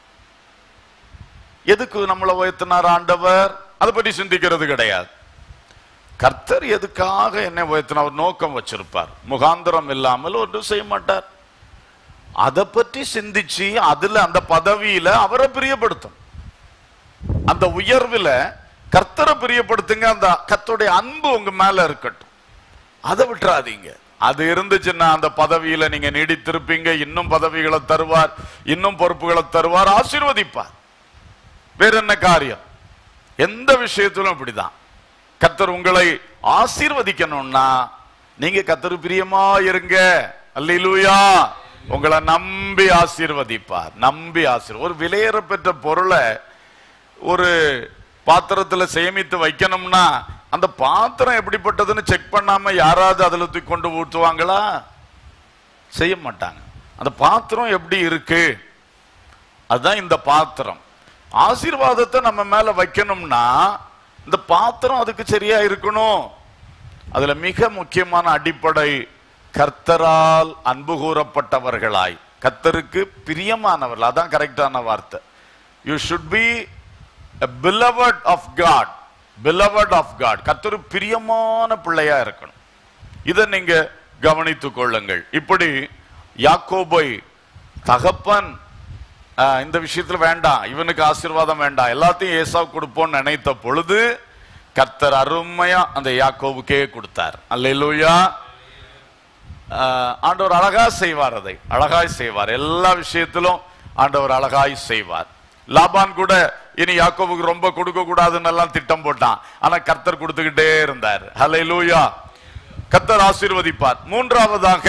எதுக்கு நம்மளை உயர்த்தினார் ஆண்டவர்? அதை பற்றி சிந்திக்கிறது கிடையாது. கர்த்தர் எதுக்காக என்னை உயர்த்தின அவர் நோக்கம் வச்சிருப்பார். முகாந்திரம் இல்லாமல் ஒன்றும் செய்ய மாட்டார். அதை பற்றி சிந்திச்சு அதுல அந்த பதவியில அவரை பிரியப்படுத்தும். அந்த உயர்வுல கர்த்தரை பிரியப்படுத்துங்க. அந்த கர்த்தருடைய அன்பு உங்க மேல இருக்கட்டும். அதை விட்டுறாதீங்க. அது இருந்துச்சுன்னா அந்த பதவியில நீங்க நீடித்திருப்பீங்க. இன்னும் பதவிகளை தருவார், இன்னும் பொறுப்புகளை தருவார், ஆசீர்வதிப்பார். வேற என்ன காரியம்? எந்த விஷயத்திலும் இப்படிதான். கர்த்தர் உங்களை ஆசீர்வதிக்கணும்னா நீங்க கர்த்தர் பிரியமா இருங்க. அல்லேலூயா. உங்களை நம்பி ஆசீர்வதிப்பார். நம்பி ஆசீர் ஒரு விலையேற பெற்ற பொருளை ஒரு பாத்திரத்துல சேமித்து வைக்கணும்னா அந்த பாத்திரம் எப்படிப்பட்டதுன்னு செக் பண்ணாம யாராவது அதுல தூக்கி கொண்டு ஊற்றுவாங்களா? செய்ய மாட்டாங்க. அந்த பாத்திரம் எப்படி இருக்கு, அதுதான் இந்த பாத்திரம். ஆசீர்வாதத்தை நம்ம மேல வைக்கணும்னா இந்த பாத்திரம் அதுக்கு சரியா இருக்கணும். அதுல மிக முக்கியமான அடிப்படை கர்த்தரால் அன்பு கூறப்பட்டவர்களாய், கர்த்தருக்கு பிரியமானவர்கள். அதான் கரெக்டான வார்த்தை. You should be a beloved of God. beloved of God. கர்த்தருக்கு பிரியமான பிள்ளையா இருக்கணும். இதை நீங்க கவனித்துக் கொள்ளுங்கள். இப்படி யாக்கோபை தகப்பன் இந்த விஷயத்துல வேண்டாம், இவனுக்கு ஆசீர்வாதம் வேண்டாம், எல்லாத்தையும் ஏசாவு கொடுப்போம்னு நினைத்த பொழுது கர்த்தர் அருமையா அந்த யாக்கோபுக்கே கொடுத்தார். அல்லேலூயா. ஆண்டவர் அழகா செய்வார். அதை அழகாய் செய்வார். எல்லா விஷயத்திலும் ஆண்டவர் அழகாய் செய்வார். லாபான் கூட இனி யாக்கோபுக்கு ரொம்ப கொடுக்க கூடாதுன்னு எல்லாம் திட்டம் போட்டான். ஆனா கர்த்தர் கொடுத்துக்கிட்டே இருந்தார். ஹல்லேலூயா. கர்த்தர் ஆசீர்வதிப்பார். மூன்றாவதாக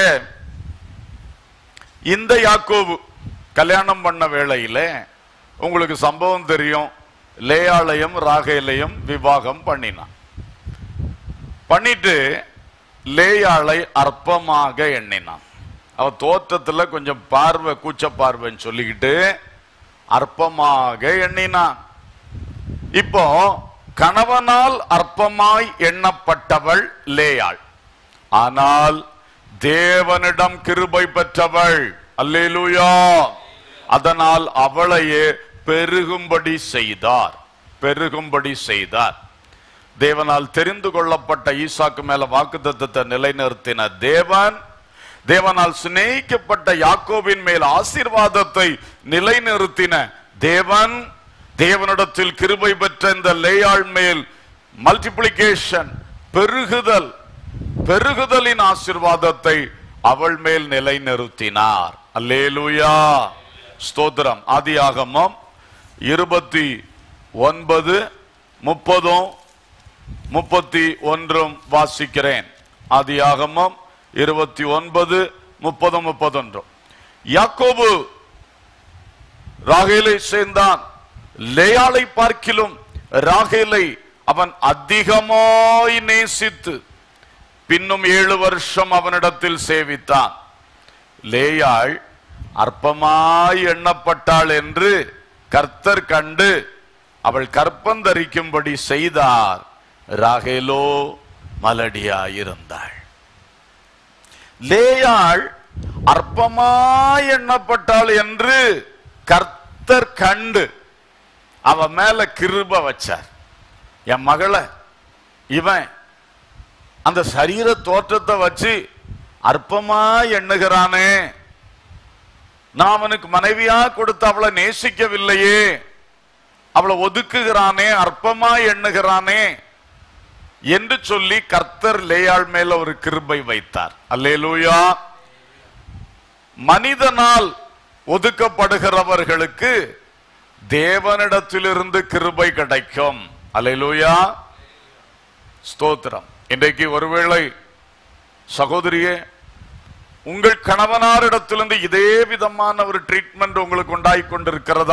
இந்த யாக்கோபு கல்யாணம் பண்ண வேளையில உங்களுக்கு சம்பவம் தெரியும். லேயாளையும் ராகேலையும் விவாகம் பண்ணினான். பண்ணிட்டு லேயாளை அற்பமாக எண்ணினான். அவ தோற்றத்துல கொஞ்சம் பார்வை, கூச்ச பார்வைன்னு சொல்லிக்கிட்டு அற்பமாக எண்ணினான். இப்போ கணவனால் அற்பமாய் எண்ணப்பட்டவள் லேயாள், ஆனால் தேவனிடம் கிருபை பெற்றவள். அல்லேலூயா. அதனால் அவளையே பெருகும்படி செய்தார். பெருகும்படி செய்தார். தேவனால் தெரிந்து கொள்ளப்பட்ட ஈசாக்கு மேல வாக்குத்தத்தத்தை நிலைநிறுத்தின தேவன், தேவனால் சிநேகிக்கப்பட்ட யாக்கோபின் மேல் ஆசீர்வாதத்தை நிலைநிறுத்தின தேவன், தேவனிடத்தில் கிருபை பெற்ற இந்த லேயாள் மேல் மல்டிப்ளிகேஷன், பெருகுதல், பெருகுதலின் ஆசீர்வாதத்தை அவள் மேல் நிலைநிறுத்தினார். அல்லேலூயா. ஸ்தோத்திரம். ஆதியாகமம் இருபத்தி ஒன்பது முப்பதும் முப்பத்தி ஒன்றும் வாசிக்கிறேன். ஆதியாகமம் இருபத்தி ஒன்பது முப்பதும் முப்பத்தொன்றும். யாக்கோபு ராகேலை சேர்ந்தான். லேயாளை பார்க்கிலும் ராகேலை அவன் அதிகமாய் நேசித்து பின்னும் ஏழு வருஷம் அவனிடத்தில் சேவித்தான். லேயாள் அற்பமாய் எண்ணப்பட்டாள் என்று கர்த்தர் கண்டு அவள் கற்பந்தரிக்கும்படி செய்தார். ராகேலோ மலடியாயிருந்தாள். லேயாள் அற்பமாய் எண்ணப்பட்டாள் என்று கர்த்தர் கண்டு அவ மேல கிருபை வச்சார். என் மகளை இவன் அந்த சரீர தோற்றத்தை வச்சு அற்பமா எண்ணுகிறானே, நான் அவனுக்கு மனைவியா கொடுத்து அவளை நேசிக்கவில்லையே, அவளை ஒதுக்குகிறானே, அற்பமா எண்ணுகிறானே என்று சொல்லி கர்த்தர் லேயாள் மேல ஒரு கிருபை வைத்தார். அல்லேலூயா. மனிதனால் ஒதுக்கப்படுகிறவர்களுக்கு தேவனிடத்திலிருந்து கிருபை கிடைக்கும். அல்லேலூயா. ஸ்தோத்திரம். இன்றைக்கு ஒருவேளை சகோதரியே, உங்கள் கணவனாரிடத்திலிருந்து இதே விதமான ஒரு ட்ரீட்மெண்ட் உங்களுக்கு உண்டாகி கொண்டிருக்கிறதா?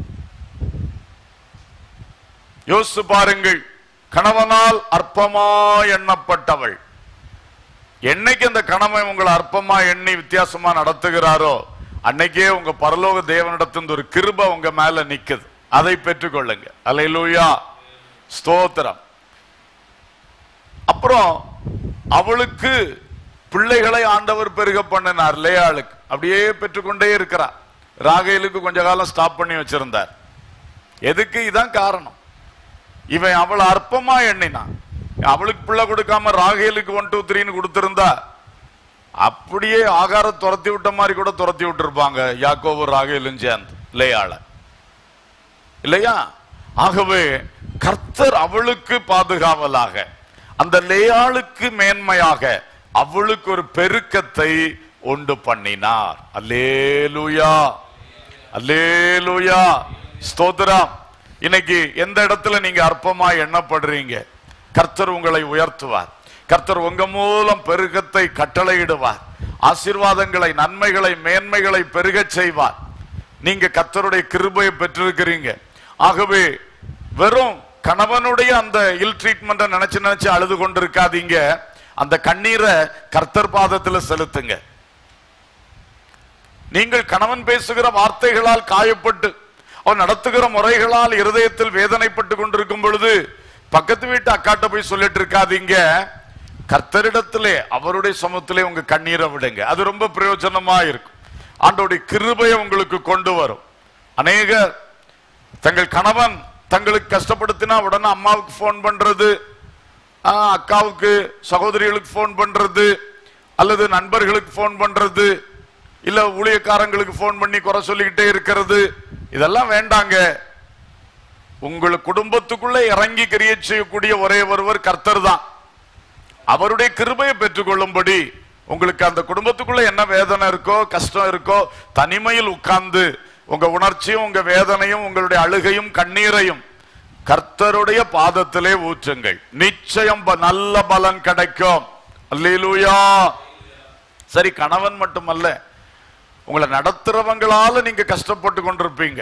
யோசித்து பாருங்கள். கணவனால் அற்பமா எண்ணப்பட்டவள், என்னைக்கு அந்த கணவன் உங்களை அற்பமா எண்ணி வித்தியாசமா நடத்துகிறாரோ அன்னைக்கே உங்க பரலோக தேவனிடத்திலிருந்து ஒரு கிருபை உங்க மேல நிக்குது. அதை பெற்றுக்கொள்ளுங்க. அல்லேலூயா. ஸ்தோத்திரம். அப்புறம் அவளுக்கு பிள்ளைகளை ஆண்டவர் பெருக பண்ணினார். லேயாளுக்கு அப்படியே பெற்றுக்கொண்டே இருக்கிறார். ராகேலுக்கு கொஞ்ச காலம் ஸ்டாப் பண்ணி வச்சிருந்தார். எதுக்கு? இதான் காரணம். இவன் அவளை அற்பமா எண்ணினான். அவளுக்கு பிள்ளை கொடுக்காம ராகேலுக்கு ஒன் டூ த்ரீன்னு கொடுத்திருந்தா அப்படியே ஆகாரம் துரத்தி விட்ட மாதிரி கூட துரத்தி விட்டுருப்பாங்க யாக்கோபு ராகேலும் சேர்ந்து லேயாள, இல்லையா? ஆகவே கர்த்தர் அவளுக்கு பாதுகாவலாக, அந்த லேயாளுக்கு மேன்மையாக அவளுக்கு ஒரு பெருக்கத்தை உண்டு பண்ணினார். அல்லேலூயா, அல்லேலூயா, ஸ்தோத்திரம். இன்னைக்கு எந்த இடத்துல நீங்க அற்பமா எண்ணப்படுறீங்க, கர்த்தர் உங்களை உயர்த்துவார். கர்த்தர் உங்க மூலம் பெருக்கத்தை கட்டளையிடுவார். ஆசீர்வாதங்களை, நன்மைகளை, மேன்மைகளை பெருக செய்வார். நீங்க கர்த்தருடைய கிருபையை பெற்றிருக்கிறீங்க. ஆகவே வெறும் கணவனுடைய அந்த இல் ட்ரீட்மெண்ட்டை நினைச்சு நினைச்சு அழுது கொண்டிருக்காதீங்க. அந்த கண்ணீரை கர்த்தர் பாதத்துல செலுத்துங்க. நீங்கள் கணவன் பேசுகிற வார்த்தைகளால் காயப்பட்டு அவன் நடத்துகிற முறைகளால் இருதயத்தில் வேதனைப்பட்டு கொண்டிருக்கும் பொழுது பக்கத்து வீட்டு அக்காட்ட போய் சொல்லிட்டு இருக்காதீங்க. கர்த்தரிடத்திலே, அவருடைய சமூகத்திலே உங்க கண்ணீரை விடுங்க. அது ரொம்ப பிரயோஜனமா இருக்கும். ஆண்டவருடைய கிருபையை உங்களுக்கு கொண்டு வரும். அநேக தங்கள் கணவன் தங்களுக்கு கஷ்டப்படுத்தினா உடனே அம்மாவுக்கு போன் பண்றது, அக்காவுக்கு, சகோதரிகளுக்கு போன் பண்றது, அல்லது நண்பர்களுக்கு போன் பண்றது, இல்ல ஊழியக்காரங்களுக்கு போன் பண்ணி குறை சொல்லிக்கிட்டே இருக்கிறது, இதெல்லாம் வேண்டாங்க. உங்களுக்கு குடும்பத்துக்குள்ள இறங்கி கிரியை செய்யக்கூடிய ஒரே ஒருவர் கர்த்தர் தான். அவருடைய கிருபையை பெற்றுக்கொள்ளும்படி உங்களுக்கு அந்த குடும்பத்துக்குள்ள என்ன வேதனை இருக்கோ, கஷ்டம் இருக்கோ, தனிமையில் உட்கார்ந்து உங்க உணர்ச்சியும் உங்க வேதனையும் உங்களுடைய அழுகையும் கண்ணீரையும் கர்த்தருடைய பாதத்திலே ஊற்றுங்கள். நிச்சயம் நல்ல பலன் கிடைக்கும். அல்லேலூயா. சரி, கணவன் மட்டுமல்ல, உங்களை நடத்துறவங்களால நீங்க கஷ்டப்பட்டு கொண்டிருப்பீங்க.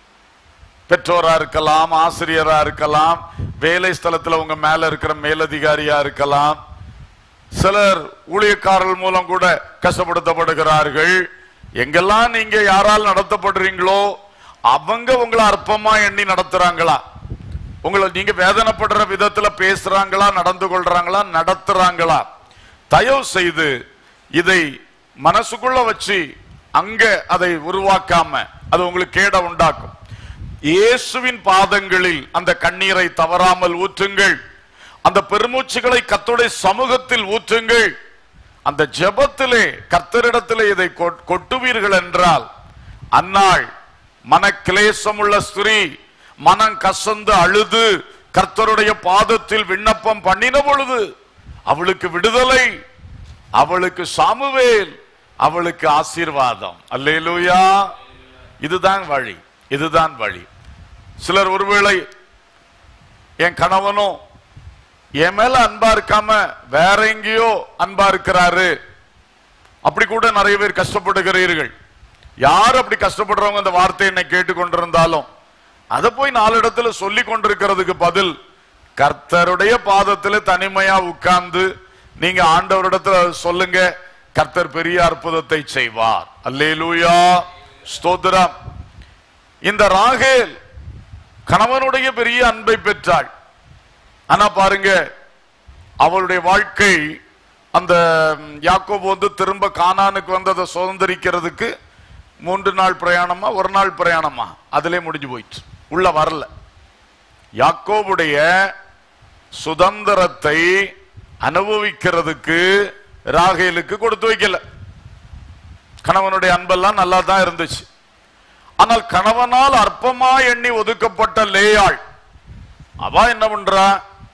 பெற்றோரா இருக்கலாம், ஆசிரியரா இருக்கலாம், வேலை ஸ்தலத்துல உங்க மேல இருக்கிற மேலதிகாரியா இருக்கலாம், சிலர் ஊழியக்காரர்கள் மூலம் கூட கஷ்டப்படுத்தப்படுகிறார்கள். எங்கெல்லாம் நீங்க யாரால் நடத்தப்படுறீங்களோ அவங்க உங்களை அற்பமா எண்ணி நடத்துறாங்களா, உங்களை நீங்க வேதனைப்படுற விதத்துல பேசுறாங்களா, நடந்து கொள்றாங்களா, நடத்துறாங்களா? தயவு செய்து இதை மனசுக்குள்ள வச்சு அங்க அதை உருவாக்காம அது உங்களுக்கு கேட உண்டாக்கும். இயேசுவின் பாதங்களில் அந்த கண்ணீரை தவறாமல் ஊற்றுங்கள். அந்த பெருமூச்சுகளை கர்த்தருடைய சமூகத்தில் ஊற்றுங்கள். அந்த ஜெபத்திலே கர்த்தரிடத்திலே இதை கொட்டுவீர்கள் என்றால், அன்னாள் மனக்கிலேசமுள்ள ஸ்திரீ மனம் கசந்து அழுது கர்த்தருடைய பாதத்தில் விண்ணப்பம் பண்ணின பொழுது அவளுக்கு விடுதலை, அவளுக்கு சாமுவேல், அவளுக்கு ஆசீர்வாதம். அல்லேலூயா. இதுதான் வழி, இதுதான் வழி. சிலர் ஒருவேளை என் கணவனும் என் மேல அன்பா இருக்காம வேற எங்கேயோ அன்பா இருக்கிறாரு, அப்படி கூட நிறைய பேர் கஷ்டப்படுகிறீர்கள். யார் அப்படி கஷ்டப்படுறவங்க அந்த வார்த்தையை என்னை கேட்டுக்கொண்டிருந்தாலும் அதை போய் நாலு இடத்துல சொல்லி கொண்டிருக்கிறதுக்கு பதில் கர்த்தருடைய பாதத்துல தனிமையா உட்கார்ந்து நீங்க ஆண்டவரிடத்துல சொல்லுங்க. கர்த்தர் பெரிய அற்புதத்தை செய்வார். அல்லேலூயா, ஸ்தோத்திரம். இந்த ராகேல் கணவனுடைய பெரிய அன்பை பெற்றாள். ஆனா பாருங்க, அவளுடைய வாழ்க்கை அந்த யாக்கோபு வந்து திரும்ப கானானுக்கு வந்து அதை சுதந்திரிக்கிறதுக்கு மூன்று நாள் பிரயாணமா ஒரு நாள் பிரயாணமா அதிலே முடிஞ்சு போயிடுச்சு. உள்ள வரல. யாக்கோபுடைய சுதந்திரத்தை அனுபவிக்கிறதுக்கு ராகேலுக்கு கொடுத்து வைக்கல. கணவனுடைய அன்பெல்லாம் நல்லா தான் இருந்துச்சு. ஆனால் கணவனால் அற்பமா எண்ணி ஒதுக்கப்பட்ட லேயாள் அவ என்ன பண்றா,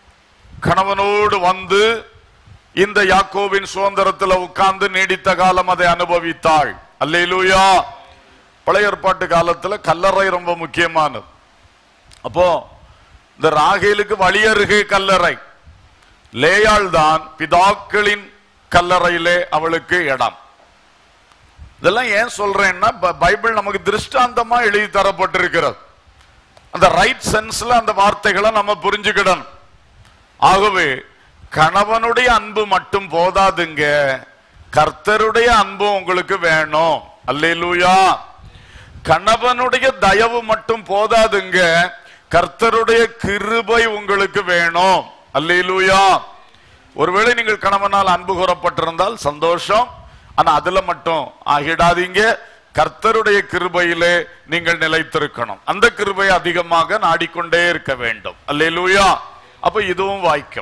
கணவனோடு வந்து இந்த யாக்கோபின் சுதந்திரத்தில் உட்கார்ந்து நீடித்த காலம் அதை அனுபவித்தாள். அல்லேலூயா. பழைய ஏற்பாட்டு காலத்துல கல்லறை ரொம்ப முக்கியமானது. அப்போ இந்த ராகேலுக்கு வழியருகே கல்லறை, லேயாள் தான் பிதாக்களின் கல்லறையிலே அவளுக்கு இடம். இதெல்லாம் ஏன் சொல்றேன்னா, பைபிள் நமக்கு திருஷ்டாந்தமா எழுதி தரப்பட்டிருக்கிறது. அந்த ரைட் சென்ஸ்ல அந்த வார்த்தைகளை நம்ம புரிஞ்சுக்கிடணும். ஆகவே கணவனுடைய அன்பு மட்டும் போதாதுங்க, கர்த்தருடைய அன்பு உங்களுக்கு வேணும். அல்லேலூயா. கணவனுடைய தயவு மட்டும் போதாதுங்க, கர்த்தருடைய கிருபை உங்களுக்கு வேணும். அல்லேலூயா. ஒருவேளை நீங்கள் கணவனால் அன்பு கூறப்பட்டிருந்தால் சந்தோஷம். ஆனா அதுல மட்டும் ஆகிடாதீங்க. கர்த்தருடைய கிருபையிலே நீங்கள் நிலைத்திருக்கணும். அந்த கிருபை அதிகமாக நாடிக்கொண்டே இருக்க வேண்டும். அல்லேலூயா. அப்ப இதுவும் வாய்க்கும்.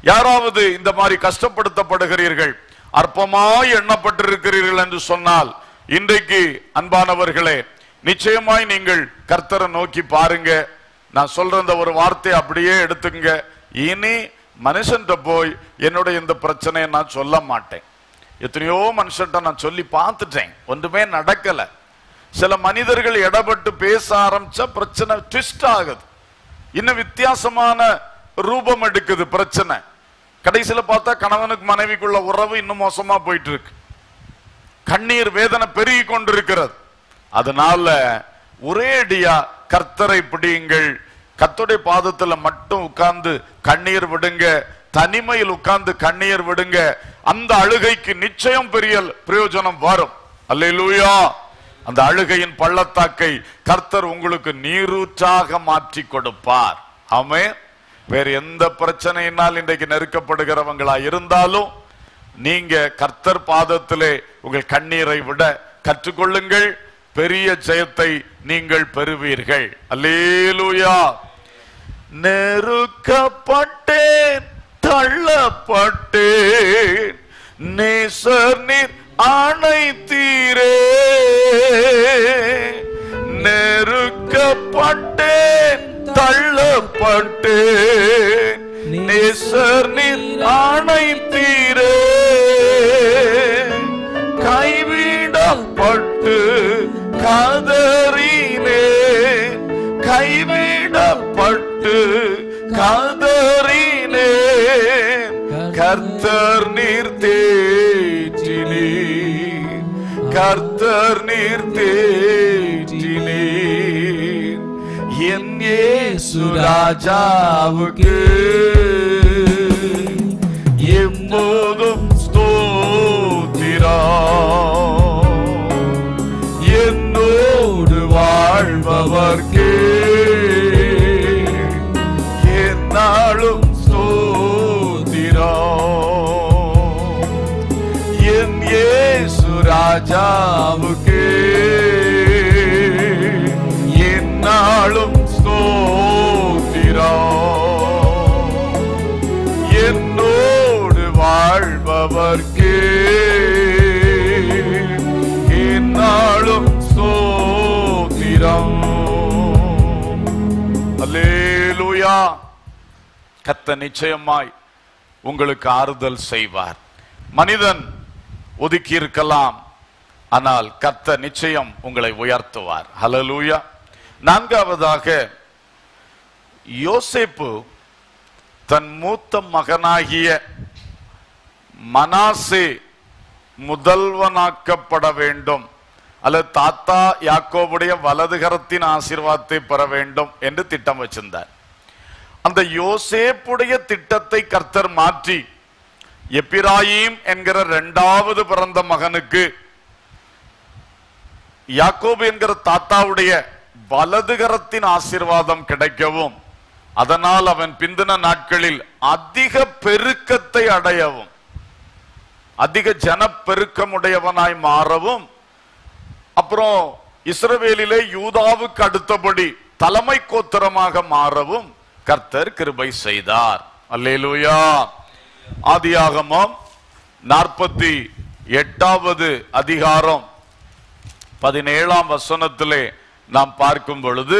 யாராவது இந்த மாதிரி கஷ்டப்படுத்தப்படுகிறீர்கள், அற்பமாய் எண்ணப்பட்டிருக்கிறீர்கள் என்று சொன்னால், இன்றைக்கு அன்பானவர்களே நிச்சயமாய் நீங்கள் கர்த்தரை நோக்கி பாருங்க. நான் சொல்ற இந்த ஒரு வார்த்தை அப்படியே எடுத்துங்க. இனி மனுஷன்ட்ட போய் என்னுடைய இந்த பிரச்சனையை நான் சொல்ல மாட்டேன். எத்தனையோ மனுஷன்ட்ட நான் சொல்லி பார்த்துட்டேன், ஒன்றுமே நடக்கல. சில மனிதர்கள் இடப்பட்டு பேச ஆரம்பிச்சா பிரச்சனை ட்விஸ்ட் ஆகுது, இன்னும் வித்தியாசமான ரூபம் எடுக்குது பிரச்சனை. கடைசியில பார்த்தா கணவனுக்கு மனைவிக்குள்ள உறவு இன்னும் மோசமா போயிட்டு இருக்கு, கண்ணீர் வேதனை பெருகி கொண்டிருக்கிறது. அதனால ஒரேடியா கர்த்தரை பிடியுங்கள், கர்த்தருடைய பாதத்துல மட்டும் உட்கார்ந்து கண்ணீர் விடுங்க, தனிமையில் உட்கார்ந்து கண்ணீர் விடுங்க. அந்த அழுகைக்கு நிச்சயம் பெரிய பிரயோஜனம் வரும். அல்லேலூயா. அந்த அழுகையின் பள்ளத்தாக்கை கர்த்தர் உங்களுக்கு நீரூற்றாக மாற்றி கொடுப்பார். ஆமென். வேற எந்த பிரச்சனையினால் இன்றைக்கு நெருக்கப்படுகிறவங்களா இருந்தாலும் நீங்க கர்த்தர் பாதத்திலே உங்கள் கண்ணீரை விட கற்றுக்கொள்ளுங்கள், பெரிய ஜெயத்தை நீங்கள் பெறுவீர்கள். அல்லேலூயா. நெருக்கப்பட்டேன், தள்ளப்பட்டேன், நேசர் நீர் அணைத்தீரே. நெருக்கப்பட்டேன், தள்ளப்பட்டேன், நேசர் நீர் அணைத்தீரே. கைவிடப்பட்டு கதறினே, கைவிடப்பட்டு கதறினே, கர்த்தர் நீர் தேற்றினீர், கர்த்தர் நீர் தேற்றினீர். என் இயேசு ராஜாவுக்கு எப்போதும் ஸ்தோத்திரம், என்னோடு வாழ்பவர்க்கே என்னாலும் ஸ்தோத்திரம். என் இயேசு ராஜாவுக்கு என்னாலும் ஸ்தோத்திரம், என்னோடு வாழ்பவர்க்கே என்னாலும் ஸ்தோத்திரம். அல்லேலூயா. கர்த்தர் நிச்சயமாய் உங்களுக்கு ஆறுதல் செய்வார். மனிதன் ஒதுக்கி இருக்கலாம், ஆனால் கர்த்தர் நிச்சயம் உங்களை உயர்த்துவார். ஹல்லேலூயா. நான்காவதாக, யோசேப்பு தன் மூத்த மகனாகிய மனாசே முதல்வனாக்கப்பட வேண்டும், அல்லது தாத்தா யாக்கோபுடைய வலதுகரத்தின் ஆசீர்வாதத்தை பெற வேண்டும் என்று திட்டம் வச்சிருந்தார். அந்த யோசேப்புடைய திட்டத்தை கர்த்தர் மாற்றி எப்பிராயீம் என்கிற இரண்டாவது பிறந்த மகனுக்கு யாக்கோபு என்கிற தாத்தாவுடைய வலதுகரத்தின் ஆசீர்வாதம் கிடைக்கவும், அதனால் அவன் பிந்தின நாட்களில் அதிக பெருக்கத்தை அடையவும், அதிக ஜனப்பெருக்கமுடையவனாய் மாறவும், அப்புறம் இஸ்ரவேலிலே யூதாவுக்கு அடுத்தபடி தலைமை கோத்திரமாக மாறவும் கர்த்தர் கிருபை செய்தார். அல்லேலூயா. ஆதியாகமம் நாற்பத்தி எட்டாவது அதிகாரம் பதினேழாம் வசனத்திலே நாம் பார்க்கும் பொழுது,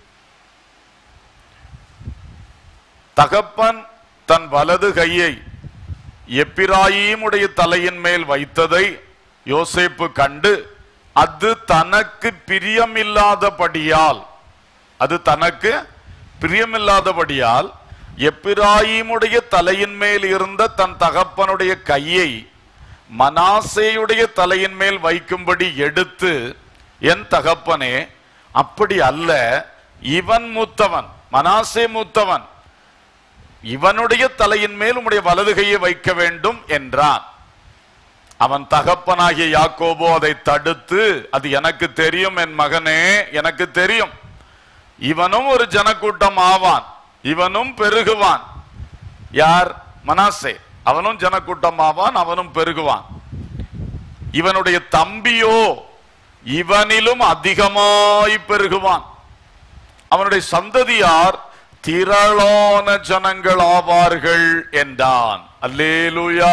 தகப்பன் தன் வலது கையை எப்பிராயீமுடைய தலையின் மேல் வைத்ததை யோசேப்பு கண்டு, அது தனக்கு பிரியமில்லாதபடியால் அது தனக்கு பிரியமில்லாதபடியால் எப்பிராயீமுடைய தலையின் மேல் இருந்த தன் தகப்பனுடைய கையை மனாசேயுடைய தலையின் மேல் வைக்கும்படி எடுத்து, என் தகப்பனே, அப்படி அல்ல, இவன் மூத்தவன், மனாசே மூத்தவன், இவனுடைய தலையின் மேல் உம்முடைய வலது கையை வைக்க வேண்டும் என்றான். அவன் தகப்பனாகிய யாக்கோபோ அதை தடுத்து, அது எனக்கு தெரியும் என் மகனே, எனக்கு தெரியும், இவனும் ஒரு ஜனக்கூட்டம் ஆவான், இவனும் பெருகுவான். யார்? மனாசே. அவனும் ஜனக்கூட்டம் ஆவான், அவனும் பெருகுவான். இவனுடைய தம்பியோ இவனிலும் அதிகமாய் பெருகுவான். அவனுடைய சந்ததியார் திரளான ஜனங்கள் ஆவார்கள் என்றான். அல்லேலூயா.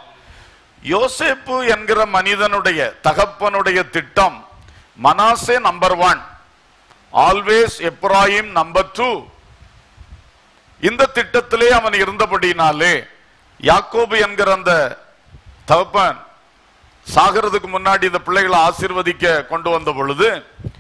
யோசேப்பு என்கிற மனிதனுடைய தகப்பனுடைய திட்டம் மனாசே நம்பர் ஒன், ஆல்வேஸ் எப்ராயிம் நம்பர் டூ. இந்த திட்டத்திலே அவன் இருந்தபடினாலே யாக்கோபு என்கிற அந்த தகப்பன் சாகிறதுக்கு முன்னாடி இந்த பிள்ளைகளை ஆசீர்வதிக்க கொண்டு வந்த பொழுது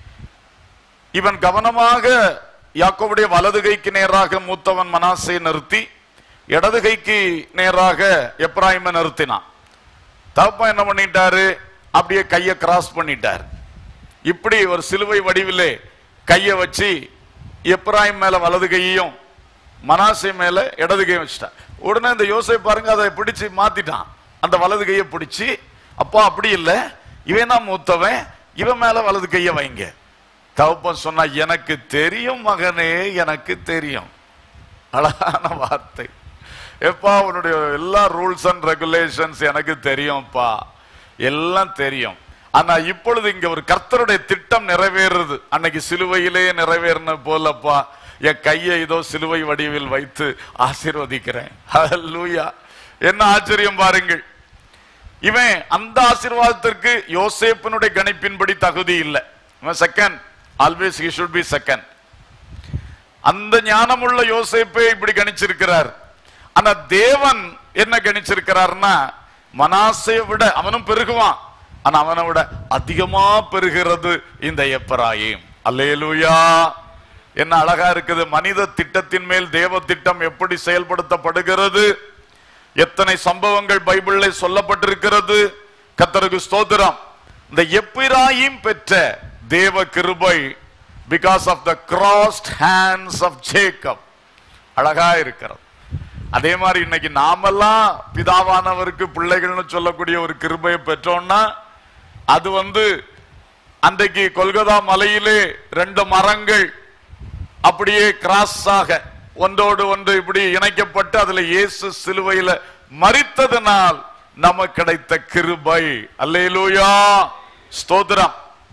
இவன் கவனமாக யாக்கோபுடைய வலது கைக்கு நேராக மூத்தவன் மனாசே நிறுத்தி இடது கைக்கு நேராக எப்ராயிமை நிறுத்தினான். தகப்பன் என்ன பண்ணிட்டாரு, அப்படியே கையை கிராஸ் பண்ணிட்டார். இப்படி ஒரு சிலுவை வடிவிலே கையை வச்சு எப்ராயிம் மேல வலது கையையும் மனாசே மேல இடது கையும் வச்சுட்டான். உடனே இந்த யோசேப்பு பாருங்க அதை பிடிச்சு மாத்திட்டான். அந்த வலது கையை பிடிச்சு, அப்பா அப்படி இல்லை, இவன் தான் மூத்தவன், இவன் மேல வலது கையை வைங்க. தகப்பன் சொன்னா, எனக்கு தெரியும் மகனே, எனக்கு தெரியும். அழகான வார்த்தை. எப்பா உன்னுடைய எல்லா ரூல்ஸ் அண்ட் ரெகுலேஷன்ஸ் எனக்கு தெரியும்ப்பா, எல்லாம் தெரியும். ஆனா இப்பொழுது இங்க ஒரு கர்த்தருடைய திட்டம் நிறைவேறுது. அன்னைக்கு சிலுவையிலே நிறைவேறின போலப்பா என் கையை இதோ சிலுவை வடிவில் வைத்து ஆசீர்வதிக்கிறேன். ஹல்லேலூயா. என்ன ஆச்சரியம் பாருங்கள். இவன் அந்த ஆசீர்வாதத்திற்கு யோசேப்பினுடைய கணிப்பின்படி தகுதி இல்லை. இவன் second, always he should be second. அந்த ஞானமுள்ள யோசேப்பை இப்படி கணிச்சிருக்கிறார். ஆனா தேவன் என்ன கணிச்சிருக்கிறார்னா, மனாசையை விட அவனும் பெருகுவான், ஆனா அவனை விட அதிகமா பெருகிறது இந்த எப்ராயிம். அல்லேலூயா. என்ன அழகா இருக்குது. மனித திட்டத்தின் மேல் தேவ திட்டம் எப்படி செயல்படுத்தப்படுகிறது, எத்தனை சம்பவங்கள் பைபிளில் சொல்லப்பட்டிருக்கிறது. கர்த்தருக்கு ஸ்தோத்திரம். இந்த எப்ராயிம் பெற்ற தேவ கிருபை because of the crossed hands of Jacob அழகா இருக்கிறது. அதே மாதிரி இன்னைக்கு நாமெல்லாம் பிதாவானவருக்கு பிள்ளைகள்னு சொல்லக்கூடிய ஒரு கிருபையை பெற்றோம்னா, அது வந்து அன்றைக்கு கொல்கத்தா மலையிலே ரெண்டு மரங்கள் அப்படியே கிராஸாக ஒன்றோடு ஒன்று இப்படி இணைக்கப்பட்டு அதுல இயேசு சிலுவையில மரித்ததனால் நமக்கு கிடைத்த கிருபை. அல்லேலூயா. ஸ்தோத்திரம்.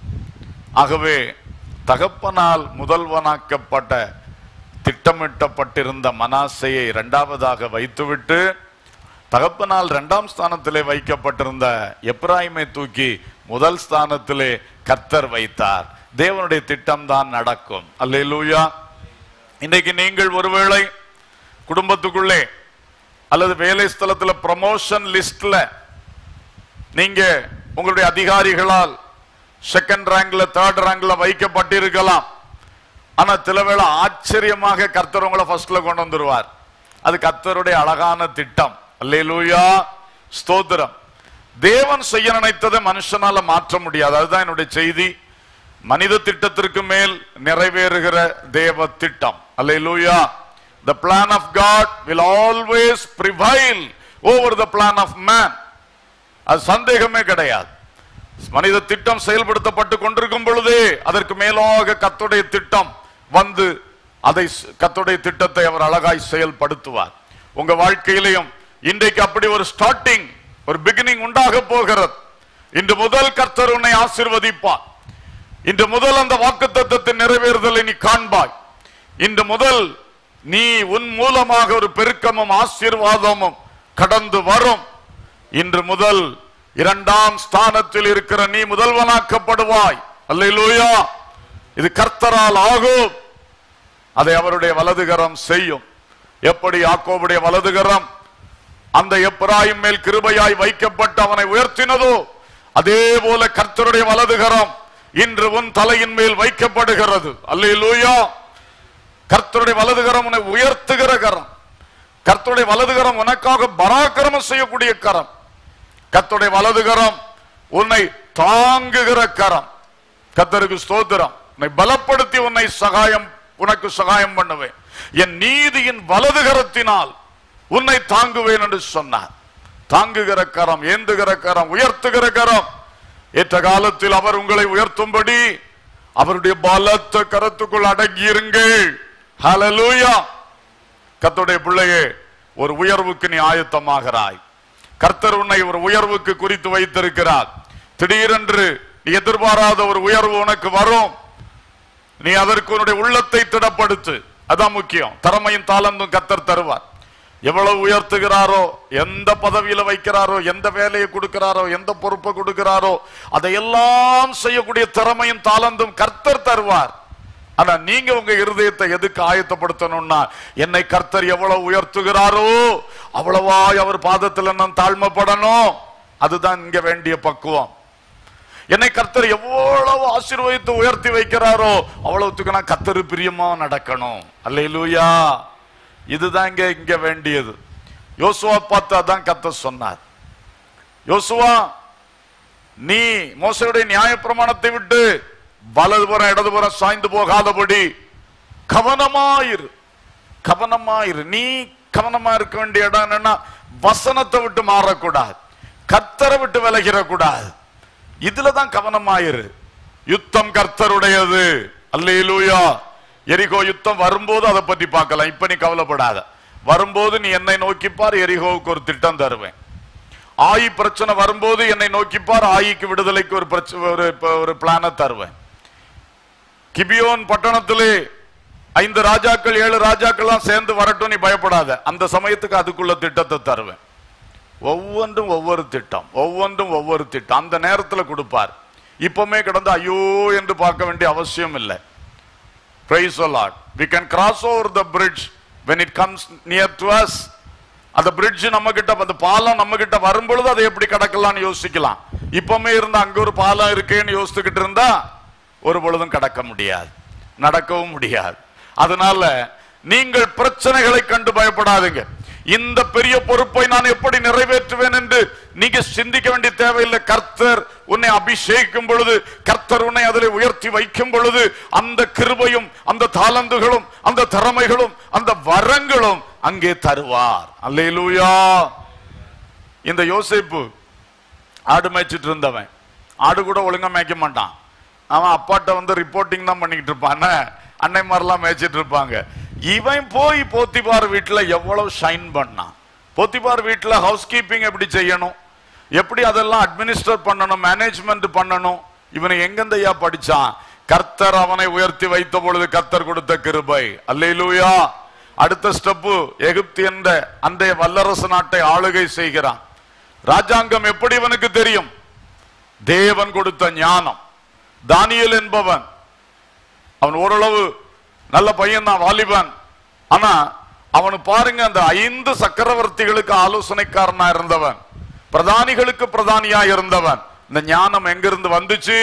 ஆகவே தகப்பனால் முதல்வனாக்கப்பட்ட திட்டமிட்டப்பட்டிருந்த மனாசையை இரண்டாவதாக வைத்துவிட்டு தகப்பனால் இரண்டாம் ஸ்தானத்திலே வைக்கப்பட்டிருந்த எப்ராயிமை தூக்கி முதல் ஸ்தானத்திலே கர்த்தர் வைத்தார். தேவனுடைய திட்டம் தான் நடக்கும். அல்லேலூயா. இன்னைக்கு நீங்கள் ஒருவேளை குடும்பத்துக்குள்ளே அல்லது வேலை ஸ்தலத்தில் ப்ரமோஷன் லிஸ்ட்ல நீங்க உங்களுடைய அதிகாரிகளால் செகண்ட் ரேங்க்ல தேர்ட் ரேங்க்ல வைக்கப்பட்டிருக்கலாம். ஆனா சில வேளை ஆச்சரியமாக கர்த்தர் உங்களை ஃபர்ஸ்ட்ல கொண்டு வந்துருவார். அது கர்த்தருடைய அழகான திட்டம். அல்லேலூயா. ஸ்தோத்திரம். தேவன் செய்ய நினைத்ததை மனுஷனால மாற்ற முடியாது. அதுதான் என்னுடைய செய்தி. மனித திட்டத்திற்கு மேல் நிறைவேறுகிற தேவ திட்டம். அல்லேலூயா. The plan of God will always prevail over the plan of man. அது சந்தேகமே கிடையாது. மனித திட்டம் செயல்படுத்தப்பட்டு கொண்டிருக்கும் பொழுதே அதற்கு மேலாக கர்த்தருடைய திட்டம் வந்து அதை கர்த்தருடைய திட்டத்தை அவர் அழகாய் செயல்படுத்துவார். உங்க வாழ்க்கையிலையும் இன்றைக்கு அப்படி ஒரு ஸ்டார்டிங், ஒரு பிகினிங் உண்டாக போகிறது. இன்று முதல் கர்த்தர் உன்னை ஆசீர்வதிப்பார். இன்று முதல் அந்த வாக்குத்தத்தத்தின் நிறைவேறுதலை நீ காண்பாய். இன்று முதல் நீ உன் மூலமாக ஒரு பெருக்கமும் ஆசீர்வாதமும் கடந்து வரும். இன்று முதல் இரண்டாம் ஸ்தானத்தில் இருக்கிற நீ முதல்வனாக்கப்படுவாய். அல்லேலூயா. இது கர்த்தரால் ஆகும். அதை அவருடைய வலதுகரம் செய்யும். எப்படி யாக்கோபுடைய வலதுகரம் அந்த எப்ராயிம் மேல் கிருபையாய் வைக்கப்பட்டு அவனை உயர்த்தினதோ, அதே போல கர்த்தருடைய வலதுகரம் இன்று உன் தலையின் மேல் வைக்கப்படுகிறது. அல்லேலூயா. கர்த்தருடைய வலதுகரம் உன்னை உயர்த்துகிற கரம். கர்த்தருடைய வலதுகரம் உனக்காக பராக்கிரமம் செய்யக்கூடிய கரம். கர்த்தருடைய வலதுகரம் உன்னை தாங்குகிற கரம். கர்த்தருக்கு ஸ்தோத்திரம். உன்னை பலப்படுத்தி உன்னை சகாயம் உனக்கு சகாயம் பண்ணுவேன், என் நீதியின் வலதுகரத்தினால் உன்னை தாங்குவேன் என்று சொன்னார். தாங்குகிற கரம், ஏந்துகிற கரம், உயர்த்துகிற கரம். ஏற்ற காலத்தில் அவர் உங்களை உயர்த்தும்படி அவருடைய பலத்த கரத்துக்குள் அடங்கியிருங்கள். ஹல்லேலூயா. கர்த்தருடைய பிள்ளையே, ஒரு உயர்வுக்கு நீ ஆயத்தமாகிறாய். கர்த்தர் உன்னை ஒரு உயர்வுக்கு குறித்து வைத்திருக்கிறார். திடீரென்று நீ எதிர்பாராத ஒரு உயர்வு உனக்கு வரும். நீ அதற்கு உன்னுடைய உள்ளத்தை திடப்படுத்து. அதான் முக்கியம். திறமையும் தாளந்தும் கர்த்தர் தருவார். எவ்வளவு உயர்த்துகிறாரோ, எந்த பதவியில வைக்கிறாரோ, எந்த வேலையை கொடுக்கிறாரோ, எந்த பொறுப்பை கொடுக்கிறாரோ, அதையெல்லாம் செய்யக்கூடிய திறமையும் தாளந்தும் கர்த்தர் தருவார். ஆனா நீங்க உங்க இருதயத்தை எதுக்கு ஆயத்தப்படுத்தணும்னா, என்னை கர்த்தர் எவ்வளவு உயர்த்துகிறாரோ அவ்வளவாய் அவர் பாதத்தில் நான் தாழ்மைப்படணும். அதுதான் இங்க வேண்டிய பக்குவம். என்னை கர்த்தர் எவ்வளவு ஆசீர்வதித்து உயர்த்தி வைக்கிறாரோ அவ்வளவுக்கு நான் கர்த்தர் பிரியமா நடக்கணும். அல்லேலூயா. இதுதான் இங்க இங்க வேண்டியது. யோசுவா பார்த்து அதான் கர்த்தர் சொன்னார், யோசுவா நீ மோசேயுடைய நியாயப்பிரமாணத்தை விட்டு வலதுபுறம் இடதுபுறம் சாய்ந்து போகாதபடி கவனமாயிரு, கவனமாயிரு. நீ கவனமா இருக்க வேண்டிய இடம் என்னன்னா, வசனத்தை விட்டு மாறக்கூடாது, கர்த்தரை விட்டு விலகிடக்கூடாது. இதுலதான் கவனமாயிரு. யுத்தம் கர்த்தருடையது. அல்லேலூயா. எரிகோ யுத்தம் வரும்போது அதை பத்தி பார்க்கலாம். இப்ப நீ கவலைப்படாத. வரும்போது நீ என்னை நோக்கிப்பார், எரிகோவுக்கு ஒரு திட்டம் தருவேன். ஆயி பிரச்சனை வரும்போது என்னை நோக்கிப்பார், ஆயிக்கு விடுதலைக்கு ஒரு பிரச்சனை ஒரு பிளான தருவேன். கிபியோன் பட்டணத்திலே ஐந்து ராஜாக்கள் ஏழு ராஜாக்கள் சேர்ந்து வரட்டும், நீ பயப்படாத. அந்த சமயத்துக்கு அதுக்குள்ள திட்டத்தை தருவேன். ஒவ்வொன்றும் ஒவ்வொரு திட்டம், ஒவ்வொன்றும் ஒவ்வொரு திட்டம் அந்த நேரத்தில் கொடுப்பார். இப்பவுமே கிடந்து ஐயோ என்று பார்க்க வேண்டிய அவசியம் இல்லை. Praise the Lord. We can cross over the bridge when it comes near to us. அந்த பிரிட்ஜ் நம்ம கிட்ட, அந்த பாலம் நம்ம கிட்ட வரும்பொழுது அதை எப்படி கடக்கலாம்னு யோசிக்கலாம். இப்பவுமே இருந்தா அங்க ஒரு பாலம் இருக்கேன்னு யோசிச்சுக்கிட்டு இருந்தா ஒரு பொழுதும் கடக்க முடியாது, நடக்கவும் முடியாது. அதனால நீங்கள் பிரச்சனைகளை கண்டு பயப்படாதீங்க. இந்த பெரிய பொறுப்பை நான் எப்படி நிறைவேற்றுவேன் என்று நீங்க சிந்திக்க வேண்டிய தேவையில்லை. கர்த்தர் உன்னை அபிஷேகிக்கும் பொழுது, கர்த்தர் உன்னை அதில் உயர்த்தி வைக்கும் பொழுது, அந்த கிருபையும் அந்த தாளந்துகளும் அந்த திறமைகளும் அந்த வரங்களும் அங்கே தருவார். அல்லேலூயா. இந்த யோசேப்பு ஆடு மேய்ச்சிட்டு இருந்தவன், ஆடு கூட ஒழுங்கா மேய்க்க மாட்டான். அவன் அப்பாட்ட வந்து ரிப்போர்ட்டிங் தான் பண்ணிக்கிட்டு இருப்பான், அன்னை மாதிரிலாம் மேய்ச்சிட்டு இருப்பாங்க. இவன் போய் போத்திபார் வீட்டுல எவ்வளவு ஷைன் பண்ணான். போத்திபார் வீட்டுல ஹவுஸ் கீப்பிங் எப்படி செய்யணும், எப்படி அதெல்லாம் அட்மினிஸ்டர் பண்ணணும், மேனேஜ்மெண்ட் பண்ணணும், இவனை எங்கந்தையா படிச்சான்? கர்த்தர் அவனை உயர்த்தி வைத்த பொழுது கர்த்தர் கொடுத்த கிருபை. அல்லேலூயா. அடுத்த ஸ்டெப்பு, எகிப்து என்ற அன்றைய வல்லரசு நாட்டை ஆளுகை செய்கிறான். ராஜாங்கம் எப்படி இவனுக்கு தெரியும்? தேவன் கொடுத்த ஞானம். தானியேல் என்பவன், அவன் ஓரளவு நல்ல பையன் தான், வாலிபன். ஆனா அவனு பாருங்க, அந்த ஐந்து சக்கரவர்த்திகளுக்கு ஆலோசனைக்காரனா இருந்தவன், பிரதானிகளுக்கு பிரதானியா இருந்தவன். இந்த ஞானம் எங்கிருந்து வந்துச்சு?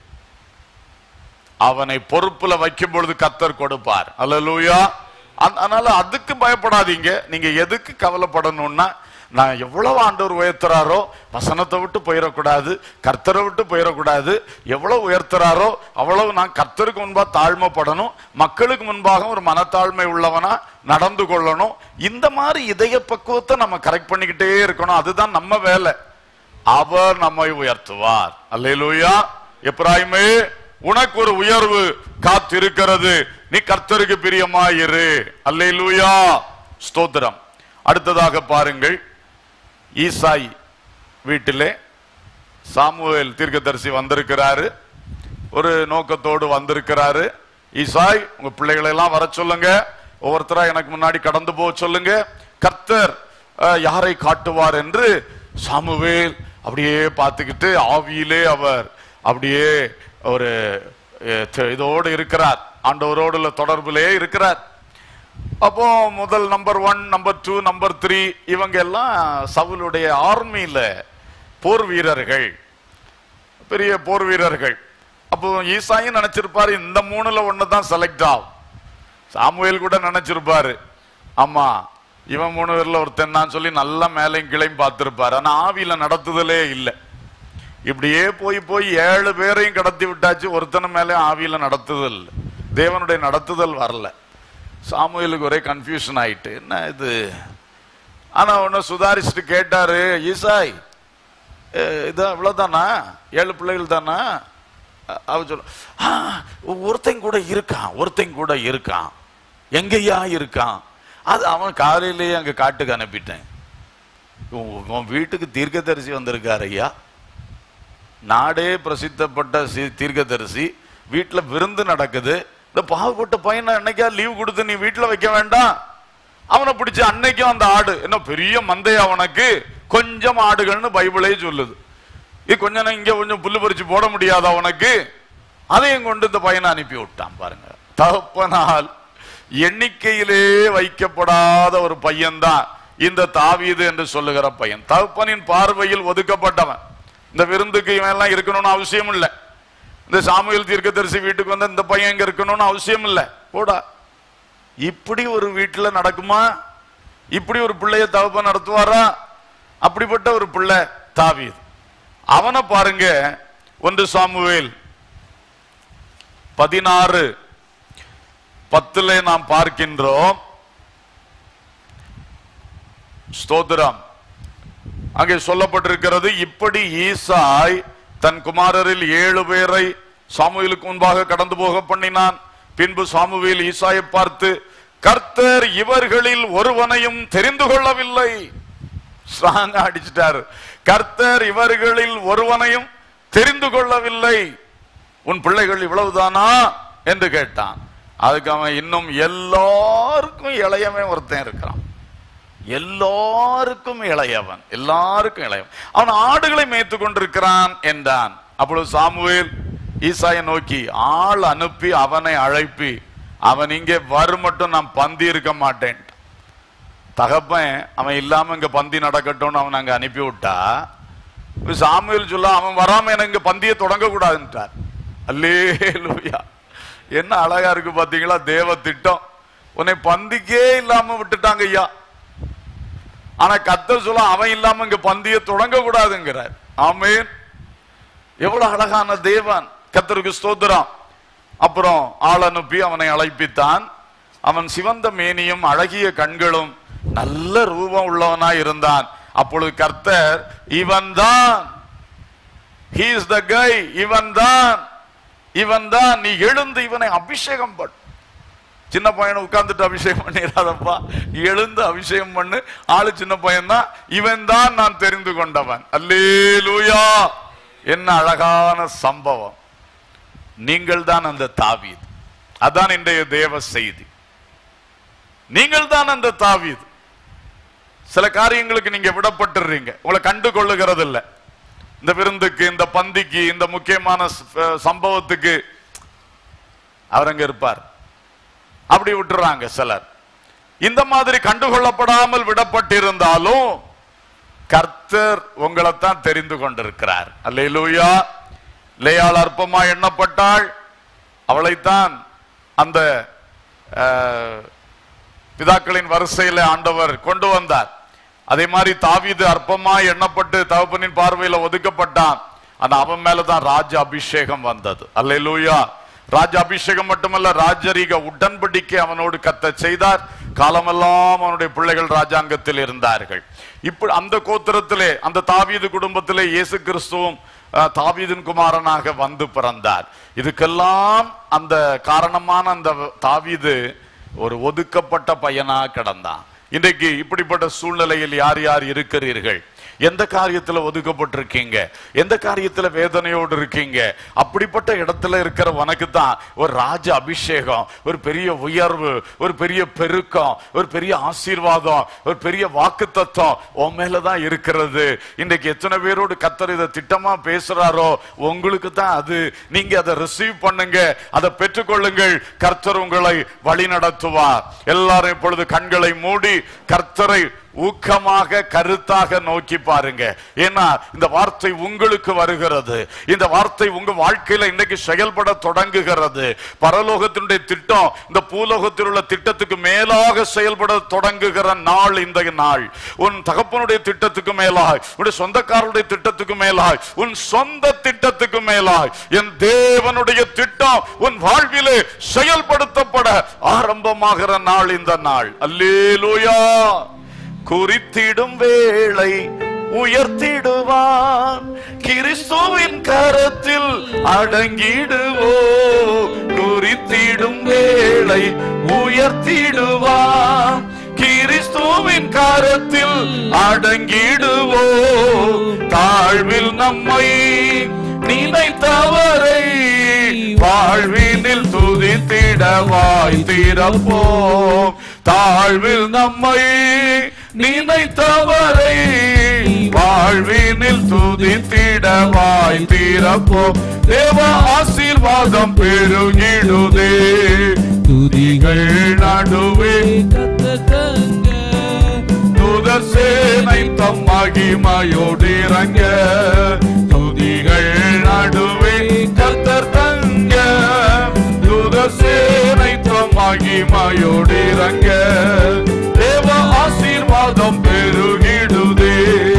அவனை பொறுப்புல வைக்கும் பொழுது கர்த்தர் கொடுப்பார். அல்லேலூயா. அதனால அதுக்கு பயப்படாதீங்க. நீங்க எதுக்கு கவலைப்படணும்னா, நான் எவ்வளவு ஆண்டவர் உயர்த்துறாரோ வசனத்தை விட்டு போயிடக்கூடாது, கர்த்தரை விட்டு போயிடக்கூடாது. எவ்வளவு உயர்த்துறாரோ அவ்வளவு நான் கர்த்தருக்கு முன்பா தாழ்மைப்படணும், மக்களுக்கு முன்பாக ஒரு மனத்தாழ்மை உள்ளவனா நடந்து கொள்ளணும். இந்த மாதிரி இதய பக்குவத்தை நம்ம கரெக்ட் பண்ணிக்கிட்டே இருக்கணும். அதுதான் நம்ம வேலை. அவர் நம்மை உயர்த்துவார். அல்லேலூயா. எப்ராயிமே, உனக்கு ஒரு உயர்வு காத்திருக்கிறது, நீ கர்த்தருக்கு பிரியமாயிரு. அல்லேலூயா. ஸ்தோத்திரம். அடுத்ததாக பாருங்கள், ஈசாய் வீட்டிலே சாமுவேல் தீர்க்கதரிசி வந்திருக்கிறாரு. ஒரு நோக்கத்தோடு வந்திருக்கிறாரு. ஈசாய், உங்க பிள்ளைகளை எல்லாம் வர சொல்லுங்க, ஒவ்வொருத்தரா எனக்கு முன்னாடி கடந்து போக சொல்லுங்க, கர்த்தர் யாரை காட்டுவார் என்று சாமுவேல் அப்படியே பார்த்துக்கிட்டு ஆவியிலே அவர் அப்படியே ஒரு இதோடு இருக்கிறார், ஆண்டவரோடு தொடர்பிலே இருக்கிறார். அப்போ முதல் number one, number two, number three இவங்க எல்லாம் சவுலுடைய ஆர்மியில போர் வீரர்கள், பெரிய போர் வீரர்கள். அப்போ ஈசாயும் நினைச்சிருப்பாரு இந்த மூணுல ஒண்ணுதான் செலக்ட் ஆகும். சாமுவேல் கூட நினைச்சிருப்பாரு, ஆமா இவன் மூணு பேர்ல ஒருத்தன் நான் சொல்லி நல்லா மேலையும் கிளையும் பார்த்திருப்பாரு. ஆனா ஆவியில நடத்துதலே இல்லை. இப்படியே போய் போய் ஏழு பேரையும் கடத்தி விட்டாச்சு, ஒருத்தன மேலே ஆவியில நடத்துதல், தேவனுடைய நடத்துதல் வரல. சாமுவேலுக்கு ஒரே கன்ஃபியூஷன் ஆயிட்டு, என்ன இது? ஆனா ஒன்னு சுதாரிச்சுட்டு கேட்டாரு, ஈசாய் இதான் இவ்வளவுதானா, ஏழு பிள்ளைகள் தானா? அவ சொல்ல, ஒருத்தன் கூட இருக்கான், ஒருத்தன் கூட இருக்கான். எங்கய்யா இருக்கான்? அது அவன் காலையிலேயே அங்க காட்டுக்கு அனுப்பிட்டேன். உன் வீட்டுக்கு தீர்க்கதரிசி வந்திருக்காரு ஐயா, நாடே பிரசித்தப்பட்ட தீர்க்கதரிசி வீட்டுல விருந்து நடக்குது, இந்த பாவப்பட்ட பையனை அன்னைக்கா லீவ் கொடுத்து நீ வீட்டுல வைக்க வேண்டாம், அவனை பிடிச்சு அன்னைக்கும் அந்த ஆடு என்ன பெரிய மந்தையா அவனுக்கு கொஞ்சம் ஆடுகள்னு பைபிளே சொல்லுது. இது கொஞ்சம் இங்க கொஞ்சம் புல்லு பறிச்சு போட முடியாத அவனுக்கு, அதையும் கொண்டு இந்த பையனை அனுப்பி விட்டான். பாருங்க, தகப்பனால் எண்ணிக்கையிலே வைக்கப்படாத ஒரு பையன்தான் இந்த தாவீது என்று சொல்லுகிற பையன். தகப்பனின் பார்வையில் ஒதுக்கப்பட்டவன். இந்த விருந்துக்கு இவன் எல்லாம் இருக்கணும்னு அவசியம் இல்லை. இந்த சாமுவேல் தீர்க்கதரிசி வீட்டுக்கு வந்து இந்த பையன் இங்க இருக்கணும்னு அவசியம் இல்லை. போடா, இப்படி ஒரு வீட்டுல நடக்குமா? இப்படி ஒரு பிள்ளைய தகப்பன் நடத்துவாரா? அப்படிப்பட்ட ஒரு பிள்ளை தாவீது. அவனை பாருங்க, ஒன்று சாமுவேல் பதினாறு பத்துல நாம் பார்க்கின்றோம். ஸ்தோத்திரம். அங்கே சொல்லப்பட்டிருக்கிறது, இப்படி ஈசாய் தன் குமாரரில் ஏழு பேரை சாமுவேலுக்கு முன்பாக கடந்து போக பண்ணினான். பின்பு சாமுவேல் ஈசாயை பார்த்து, கர்த்தர் இவர்களில் ஒருவனையும் தெரிந்து கொள்ளவில்லை. ஸ்ட்ராங்கா அடிச்சிட்டாரு. கர்த்தர் இவர்களில் ஒருவனையும் தெரிந்து கொள்ளவில்லை, உன் பிள்ளைகள் இவ்வளவுதானா என்று கேட்டான். அதுக்கு அவன், இன்னும் எல்லாருக்கும் இளையவன் ஒருத்தன் இருக்கிறான், எல்லாருக்கும் இளையவன், எல்லாருக்கும் இளையவன், அவன் ஆடுகளை மேய்த்து கொண்டிருக்கிறான் என்றான். அப்பொழுது சாமுவேல் ஈசாயை நோக்கி, ஆள் அனுப்பி அவனை அழைப்பி, அவன் இங்கே வரும் மட்டும் நான் பந்தி இருக்க மாட்டேன். தகப்பன் அவன் இல்லாம இங்க பந்தி நடக்கட்டும் அவன் அங்க அனுப்பி விட்டா, சாமுவேல் சொல்ல, அவன் வராம எனக்கு பந்தியை தொடங்க கூடாதுன்றார். அல்லேலூயா. என்ன அழகா இருக்கு பாத்தீங்களா தேவ திட்டம். உன்னை பந்திக்கே இல்லாம விட்டுட்டாங்க ஐயா, ஆனா கர்த்தர் சொல்ல அவன் இல்லாம இங்க பந்தியை தொடங்க கூடாதுங்கிறார். ஆமென். எவ்வளவு அழகான தேவன். கர்த்தருக்கு ஸ்தோத்திரம். அப்புறம் ஆள் அனுப்பி அவனை அழைப்பித்தான். அவன் சிவந்த மேனியும் அழகிய கண்களும் நல்ல ரூபம் உள்ளவனாய் இருந்தான். அப்பொழுது கர்த்தர், இவன் தான், he is the guy, இவன் தான், இவன் தான், நீ எழுந்து இவனை அபிஷேகம் பண்ணு. சின்ன பையனை உட்கார்ந்துட்டு அபிஷேகம் பண்ணிடாதப்பா, எழுந்து அபிஷேகம் பண்ணு. ஆளு சின்ன பையன் தான், இவன் தான் நான் தெரிந்து கொண்டவன். அல்லேலூயா. என்ன அழகான சம்பவம். நீங்கள் தான் அந்த தாவீது. அதான் இன்றைய தேவ செய்தி. நீங்கள் தான் அந்த தாவீது. சில காரியங்களுக்கு நீங்க விடப்பட்டுறீங்க, உங்களை கண்டு கொள்ளுகிறது இல்லை. இந்த விருந்துக்கு, இந்த பந்திக்கு, இந்த முக்கியமான சம்பவத்துக்கு அவர் அங்க இருப்பார், அப்படி விட்டுறாங்க சிலர். இந்த மாதிரி கண்டுகொள்ளப்படாமல் விடப்பட்டிருந்தாலும் கர்த்தர் உங்களைத்தான் தெரிந்து கொண்டிருக்கிறார். அல்லேலூயா. லேயாள் அற்பமா எண்ணப்பட்டாள், அவளைத்தான் அந்த பிதாக்களின் வரிசையில ஆண்டவர் கொண்டு வந்தார். அதே மாதிரி தாவீது அற்பமா எண்ணப்பட்டு தகப்பனின் பார்வையில ஒதுக்கப்பட்டான். ஆனா அவன் மேலதான் ராஜ அபிஷேகம் வந்தது. அல்லேலூயா. ராஜ அபிஷேகம் மட்டுமல்ல, ராஜரீக உடன்படிக்கை அவனோடு கத்த செய்தார். காலமெல்லாம் அவனுடைய பிள்ளைகள் ராஜாங்கத்தில் இருந்தார்கள். இப்படி அந்த கோத்திரத்திலே, அந்த தாவீது குடும்பத்திலே இயேசு கிறிஸ்துவும் தாவீதின் குமாரனாக வந்து பிறந்தார். இதுக்கெல்லாம் அந்த காரணமான அந்த தாவீது ஒரு ஒதுக்கப்பட்ட பையனா கிடந்தான். இன்றைக்கு இப்படிப்பட்ட சூழ்நிலையில் யார் யார் இருக்கிறீர்கள்? எந்த காரியத்துல ஒதுக்கப்பட்டிருக்கீங்க? எந்த காரியத்துல வேதனையோடு இருக்கீங்க? அப்படிப்பட்ட இடத்துல இருக்கிற உனக்கு தான் ஒரு ராஜ அபிஷேகம், ஒரு பெரிய உயர்வு, ஒரு பெரிய பெருக்கம், ஒரு பெரிய ஆசீர்வாதம், ஒரு பெரிய வாக்கு தத்துவம் உன் மேலதான் இருக்கிறது. இன்றைக்கு எத்தனை பேரோடு கர்த்தர் இதை திட்டமா பேசுறாரோ உங்களுக்கு தான் அது. நீங்க அதை ரிசீவ் பண்ணுங்க, அதை பெற்றுக்கொள்ளுங்கள். கர்த்தர் உங்களை வழி நடத்துவார். எல்லாரும் இப்பொழுது கண்களை மூடி கர்த்தரை ஊக்கமாக கருத்தாக நோக்கி பாருங்க. ஏன்னா இந்த வார்த்தை உங்களுக்கு வருகிறது. இந்த வார்த்தை உங்க வாழ்க்கையில இன்னைக்கு செயல்பட தொடங்குகிறது. பரலோகத்தினுடைய திட்டம் இந்த பூலோகத்தில் உள்ள திட்டத்துக்கு மேலாக செயல்பட தொடங்குகிற நாள் இந்த நாள். உன் தகப்பனுடைய திட்டத்துக்கு மேலாய், உன் சொந்தக்காரருடைய திட்டத்துக்கு மேலாய், உன் சொந்த திட்டத்துக்கு மேலாய் என் தேவனுடைய திட்டம் உன் வாழ்விலே செயல்படுத்தப்பட ஆரம்பமாகிற நாள் இந்த நாள். அல்லேலூயா. குறித்திடும் வேளை உயர்த்திடுவான், கிறிஸ்துவின் கரத்தில் அடங்கிடுவோ. குறித்திடும் வேளை உயர்த்திடுவான், கிறிஸ்துவின் கரத்தில் அடங்கிடுவோ. தாழ்வில் நம்மை நினைத்தவரை வாழ்வினில் துதித்திட வாய் திறப்போம். தாழ்வில் நம்மை நினைத்தவரை வாழ்வினில் துதித்திட வாய் திறப்போம். தேவ ஆசீர்வாதம் பெருகிடுதே. துதிகள் நடுவே தூதர் சேனை தம் மகிமையோடு இறங்க. துதிகள் நடுவே கர்த்தர் தங்க. தூதர் சேனை தம் மகிமையோடு இறங்க. தேவ ஆசீர்வாதம் பெருகிடுதே.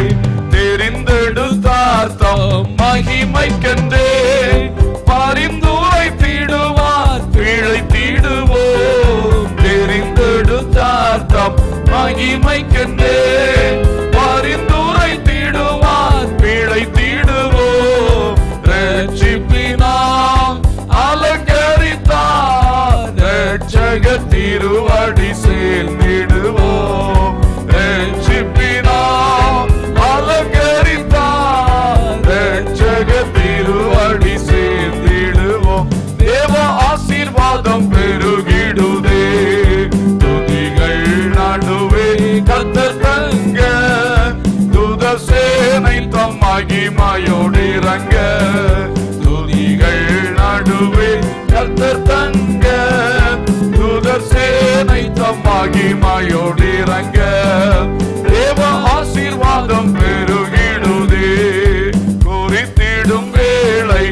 தெரிந்தெடுத்தார் தம் மகிமைக்கென்றே பரிந்துரை தீடுவார் பிழை தீடுவோம். தெரிந்தெடுத்தார் தம் மகிமைக்கென்றே பரிந்துரை தீடுவார் பிழை தீடுவோம். ரட்சிப்பினால் அலங்கரித்தார் ரட்சக திருவடி சேர்ந்திடுவோம். ரட்சிப்பினால் அலங்கரித்தார் ரட்சக திருவடி சேர்ந்திடுவோம். தேவ ஆசீர்வாதம் பெருகிடுதே. துதிகள் நடுவே கர்த்தர் தங்க. தூதர் சேனை தம் மகிமையோடு இறங்க. துதிகள் நடுவே கர்த்தர் தங்க. தூதர் சேனை தம் மகிமையோடு இறங்க. தேவ ஆசீர்வாதம் பெருகிடுதே. குறித்திடும் வேளை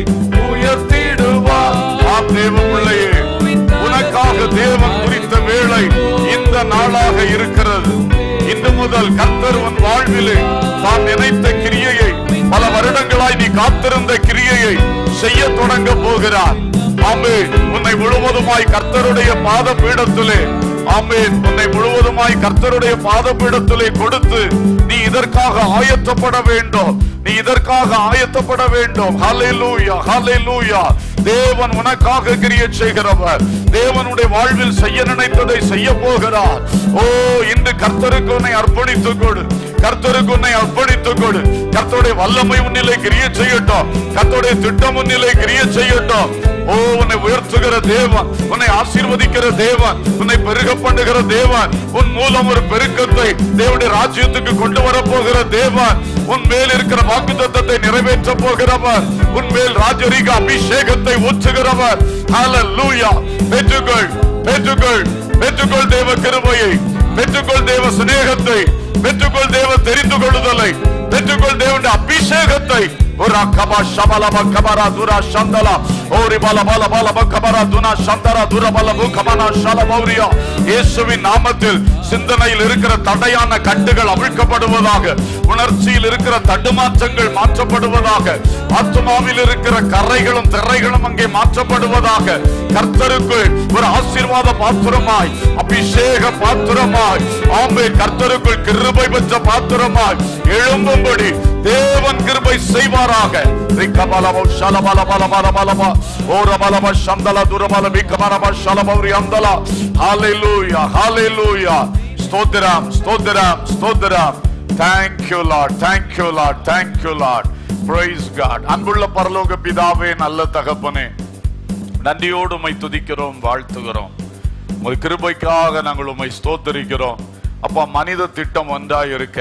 உயர்த்திடுவார். தேவ பிள்ளையே, உனக்காக தேவன் குறித்த வேளை இந்த நாளாக இருக்கிறது. இன்று முதல் கர்த்தர் உன் வாழ்விலே தான் நினைத்த கிரியையை, பல வருடங்களாய் நீ காத்திருந்த கிரியையை செய்ய தொடங்க போகிறார். ஆமென். உன்னை முழுவதுமாய் கர்த்தருடைய பாத பீடத்திலே, ஆமென், உன்னை முழுவதுமாய் கர்த்தருடைய பாத பீடத்திலே கொடுத்து நீ இதற்காக ஆயத்தப்பட வேண்டும். நீ இதற்காக ஆயத்தப்பட வேண்டும். ஹல்லேலூயா, ஹல்லேலூயா. தேவன் உனக்காக கிரியை செய்கிறவர். தேவனுடைய வாழ்வில் செய்ய நினைத்ததை செய்ய போகிறார். ஓ, இன்று கர்த்தருக்கு உன்னை அர்ப்பணித்துக் கொடு. கர்த்தருக்கு உன்னை அர்ப்பணித்துக் கொடு. கர்த்தருடைய வல்லமை உன்னிலை கிரியை செய்யட்டும். கர்த்தருடைய திட்டம் உன்னிலை கிரியை செய்யட்டும். ஓ, உன்னை உயர்த்துகிற தேவன், உன்னை ஆசீர்வதிக்கிற தேவன், உன்னை பெருக பண்ணுகிற தேவன், உன் மூலம் ஒரு பெருக்கத்தை தேவனுடைய ராஜ்யத்துக்கு கொண்டு வரப்போகிற தேவன், உன் மேல் இருக்கிற வாக்குத்தத்தத்தை நிறைவேற்ற போகிறவர், உன் மேல் ராஜரீக அபிஷேகத்தை ஊற்றுகிறவர். ஹல்லேலூயா. பெற்றுக்கொள், பெற்றுக்கொள், பெற்றுக்கொள் தேவ கிருபையை, பெற்றுக்கொள் தேவ சிநேகத்தை, பெற்றுக்கொள் தேவ தெரிந்து கொள்ளுதலை, பெற்றுக்கொள் தேவனுடைய அபிஷேகத்தை. ஒரு கபா ஷபலப கபரா துரா சந்தலா ஓரி பல பல பல கபரா துனா சந்தரா துர பலபு கமனா ஷலபௌரியா. இயேசுவின் நாமத்தில் சிந்தனையில் இருக்கிற தடையான கட்டுகள் அவிழ்க்கப்படுவதாக. உணர்ச்சியில் இருக்கிற தடுமாற்றங்கள் மாற்றப்படுவதாக. ஆத்மாவில் இருக்கிற கரைகளும் திரைகளும் அங்கே மாற்றப்படுவதாக. கர்த்தருக்குள் ஒரு ஆசீர்வாத பாத்திரமாய், அபிஷேக பாத்திரமாய், ஆமே, கர்த்தருக்குள் கிருபை பெற்ற பாத்திரமாய் எழும்பும்படி தேவன் கிருபை செய்வாராக. ரிக்கபலபௌ ஷலபலபலபலபலப ஓரபலப சந்தல துரபலபி கமரப ஷலபௌரி அந்தலா. ஹல்லேலூயா, ஹல்லேலூயா. ஸ்தோத்திரம், ஸ்தோத்திரம், ஸ்தோத்திரம். Thank you Lord, thank you Lord, thank you Lord. Praise God. அன்புள்ள பரலோக பிதாவே, நல்ல தகப்பனே, நன்றியோடு உம்மை துதிக்கிறோம், வாழ்த்துகிறோம். உம்முடைய கிருபைக்காக நாங்கள் உம்மை ஸ்தோத்திரிக்கிறோம். அப்பா, மனித திட்டம் ஒன்றாய் இருக்க,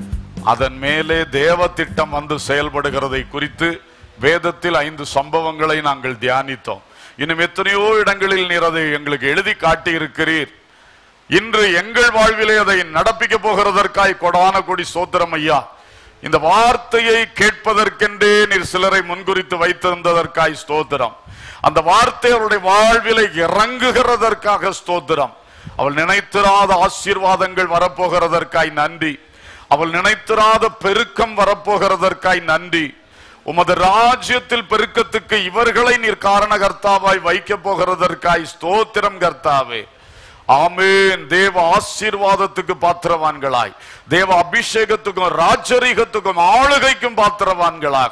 அதன் மேலே தேவ திட்டம் வந்து செயல்படுகிறதை குறித்து வேதத்தில் ஐந்து சம்பவங்களை நாங்கள் தியானித்தோம். இன்னும் எத்தனையோ இடங்களில் நீர் அதை எங்களுக்கு எழுதி காட்டி இருக்கிறீர். இன்று எங்கள் வாழ்விலே அதை நடப்பிக்க போகிறதற்காய் கொடான கொடி ஸ்தோத்திரம் ஐயா. இந்த வார்த்தையை கேட்பதற்கென்றே நீர் சிலரை முன்குறித்து வைத்திருந்ததற்காய் ஸ்தோத்திரம். அந்த வார்த்தை அவருடைய வாழ்விலை இறங்குகிறதற்காக ஸ்தோத்திரம். அவள் நினைத்திராத ஆசீர்வாதங்கள் வரப்போகிறதற்காய் நன்றி. அவள் நினைத்திராத பெருக்கம் வரப்போகிறதற்காய் நன்றி. உமது ராஜ்யத்தில் பெருக்கத்துக்கு இவர்களை நீர் காரணகர்த்தாவாய் வைக்க போகிறதற்காய் ஸ்தோத்திரம் கர்த்தாவே. ஆமென். தேவ ஆசீர்வாதத்துக்கு பாத்திரவான்களாய், தேவ அபிஷேகத்துக்கும் ராஜரீகத்துக்கும் ஆளுகைக்கும் பாத்திரவான்களாக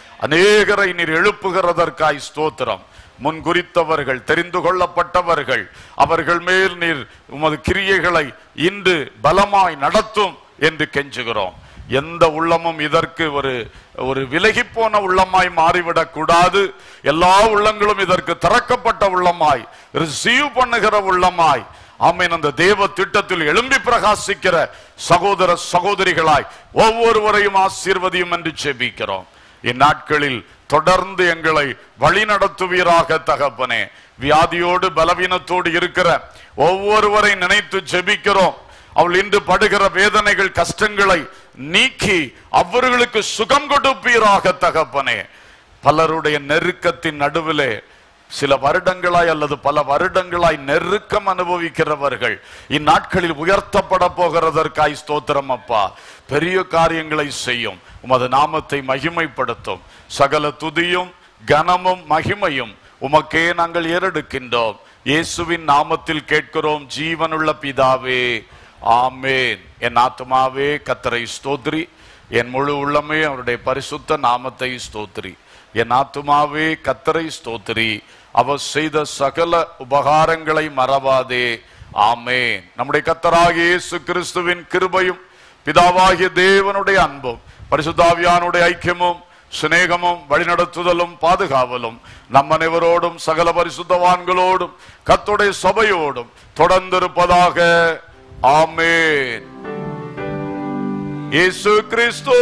அநேகரை நீர் எழுப்புகிறதற்காய் ஸ்தோத்திரம். முன் குறித்தவர்கள், தெரிந்து கொள்ளப்பட்டவர்கள், அவர்கள் மேல் நீர் உமது கிரியைகளை இன்று பலமாய் நடத்தும் என்று கெஞ்சுகிறோம். எந்த உள்ளமும் இதற்கு ஒரு ஒரு விலகி போன உள்ளமாய் மாறிவிடக் கூடாது. எல்லா உள்ளங்களும் இதற்கு திறக்கப்பட்ட உள்ளமாய், ரிசீவ் பண்ணுகிற உள்ளமாய், ஆமென், அந்த தேவ திட்டத்தில் எழும்பி பிரகாசிக்கிற சகோதர சகோதரிகளாய் ஒவ்வொருவரையும் ஆசீர்வதியும் என்று ஜெபிக்கிறோம். இந்நாட்களில் தொடர்ந்து எங்களை வழி நடத்துவீராக தகப்பனே. வியாதியோடு பலவீனத்தோடு இருக்கிற ஒவ்வொருவரை நினைத்து ஜெபிக்கிறோம். அவள் இன்று படுகிற வேதனைகள், கஷ்டங்களை நீக்கி அவர்களுக்கு சுகம் கொடுப்பீராக தகப்பனே. பலருடைய நெருக்கத்தின் நடுவிலே சில வருடங்களாய் அல்லது பல வருடங்களாய் நெருக்கம் அனுபவிக்கிறவர்கள் இந்நாட்களில் உயர்த்தப்பட போகிறதற்காய் ஸ்தோத்திரம் அப்பா. பெரிய காரியங்களை செய்யும். உமது நாமத்தை மகிமைப்படுத்தும். சகல துதியும் கனமும் மகிமையும் உமக்கே நாங்கள் ஏறெடுக்கின்றோம். இயேசுவின் நாமத்தில் கேட்கிறோம் ஜீவனுள்ள பிதாவே, ஆமேன். என் ஆத்துமாவே கர்த்தரை ஸ்தோத்திரி, என் முழு உள்ளமே அவருடைய பரிசுத்த நாமத்தை ஸ்தோத்திரி. என் ஆத்துமாவே கர்த்தரை ஸ்தோத்திரி, அவர் செய்த சகல உபகாரங்களை மறவாதே. ஆமேன். நம்முடைய கர்த்தராகிய இயேசு கிறிஸ்துவின் கிருபையும் பிதாவாகிய தேவனுடைய அன்பும் பரிசுத்தாவியானுடைய ஐக்கியமும் சிநேகமும் வழிநடத்துதலும் பாதுகாவலும் நம் அனைவரோடும் சகல பரிசுத்தவான்களோடும் கர்த்தருடைய சபையோடும் தொடர்ந்து இருப்பதாக. ஆமேன். இயேசு கிறிஸ்து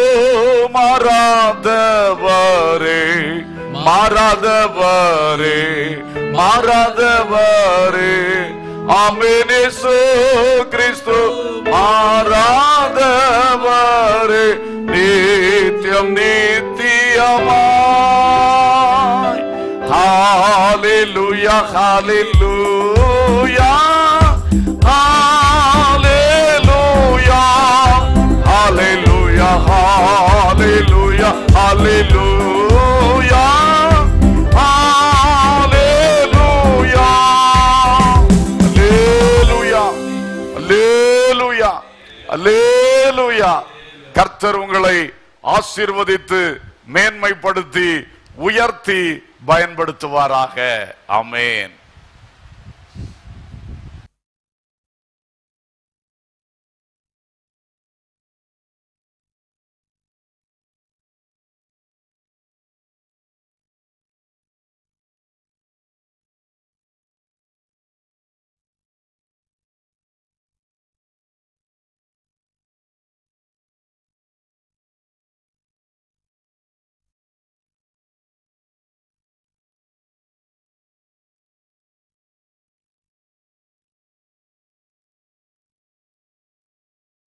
மாறாதவரே, மாறாதவரே, மாறாதவரே. ஆமென். இயேசு கிறிஸ்து மாறாதவரே, நித்தியம் நித்தியமாய். ஹalleluya, ஹalleluya, ஹalleluya, ஹalleluya, ஹalleluya, ஹalleluya, ஹalleluya, ஹalleluya, ஹalleluya. கர்த்தர் உங்களை ஆசீர்வதித்து மேன்மைப்படுத்தி உயர்த்தி பயன்படுத்துவாராக. ஆமென்.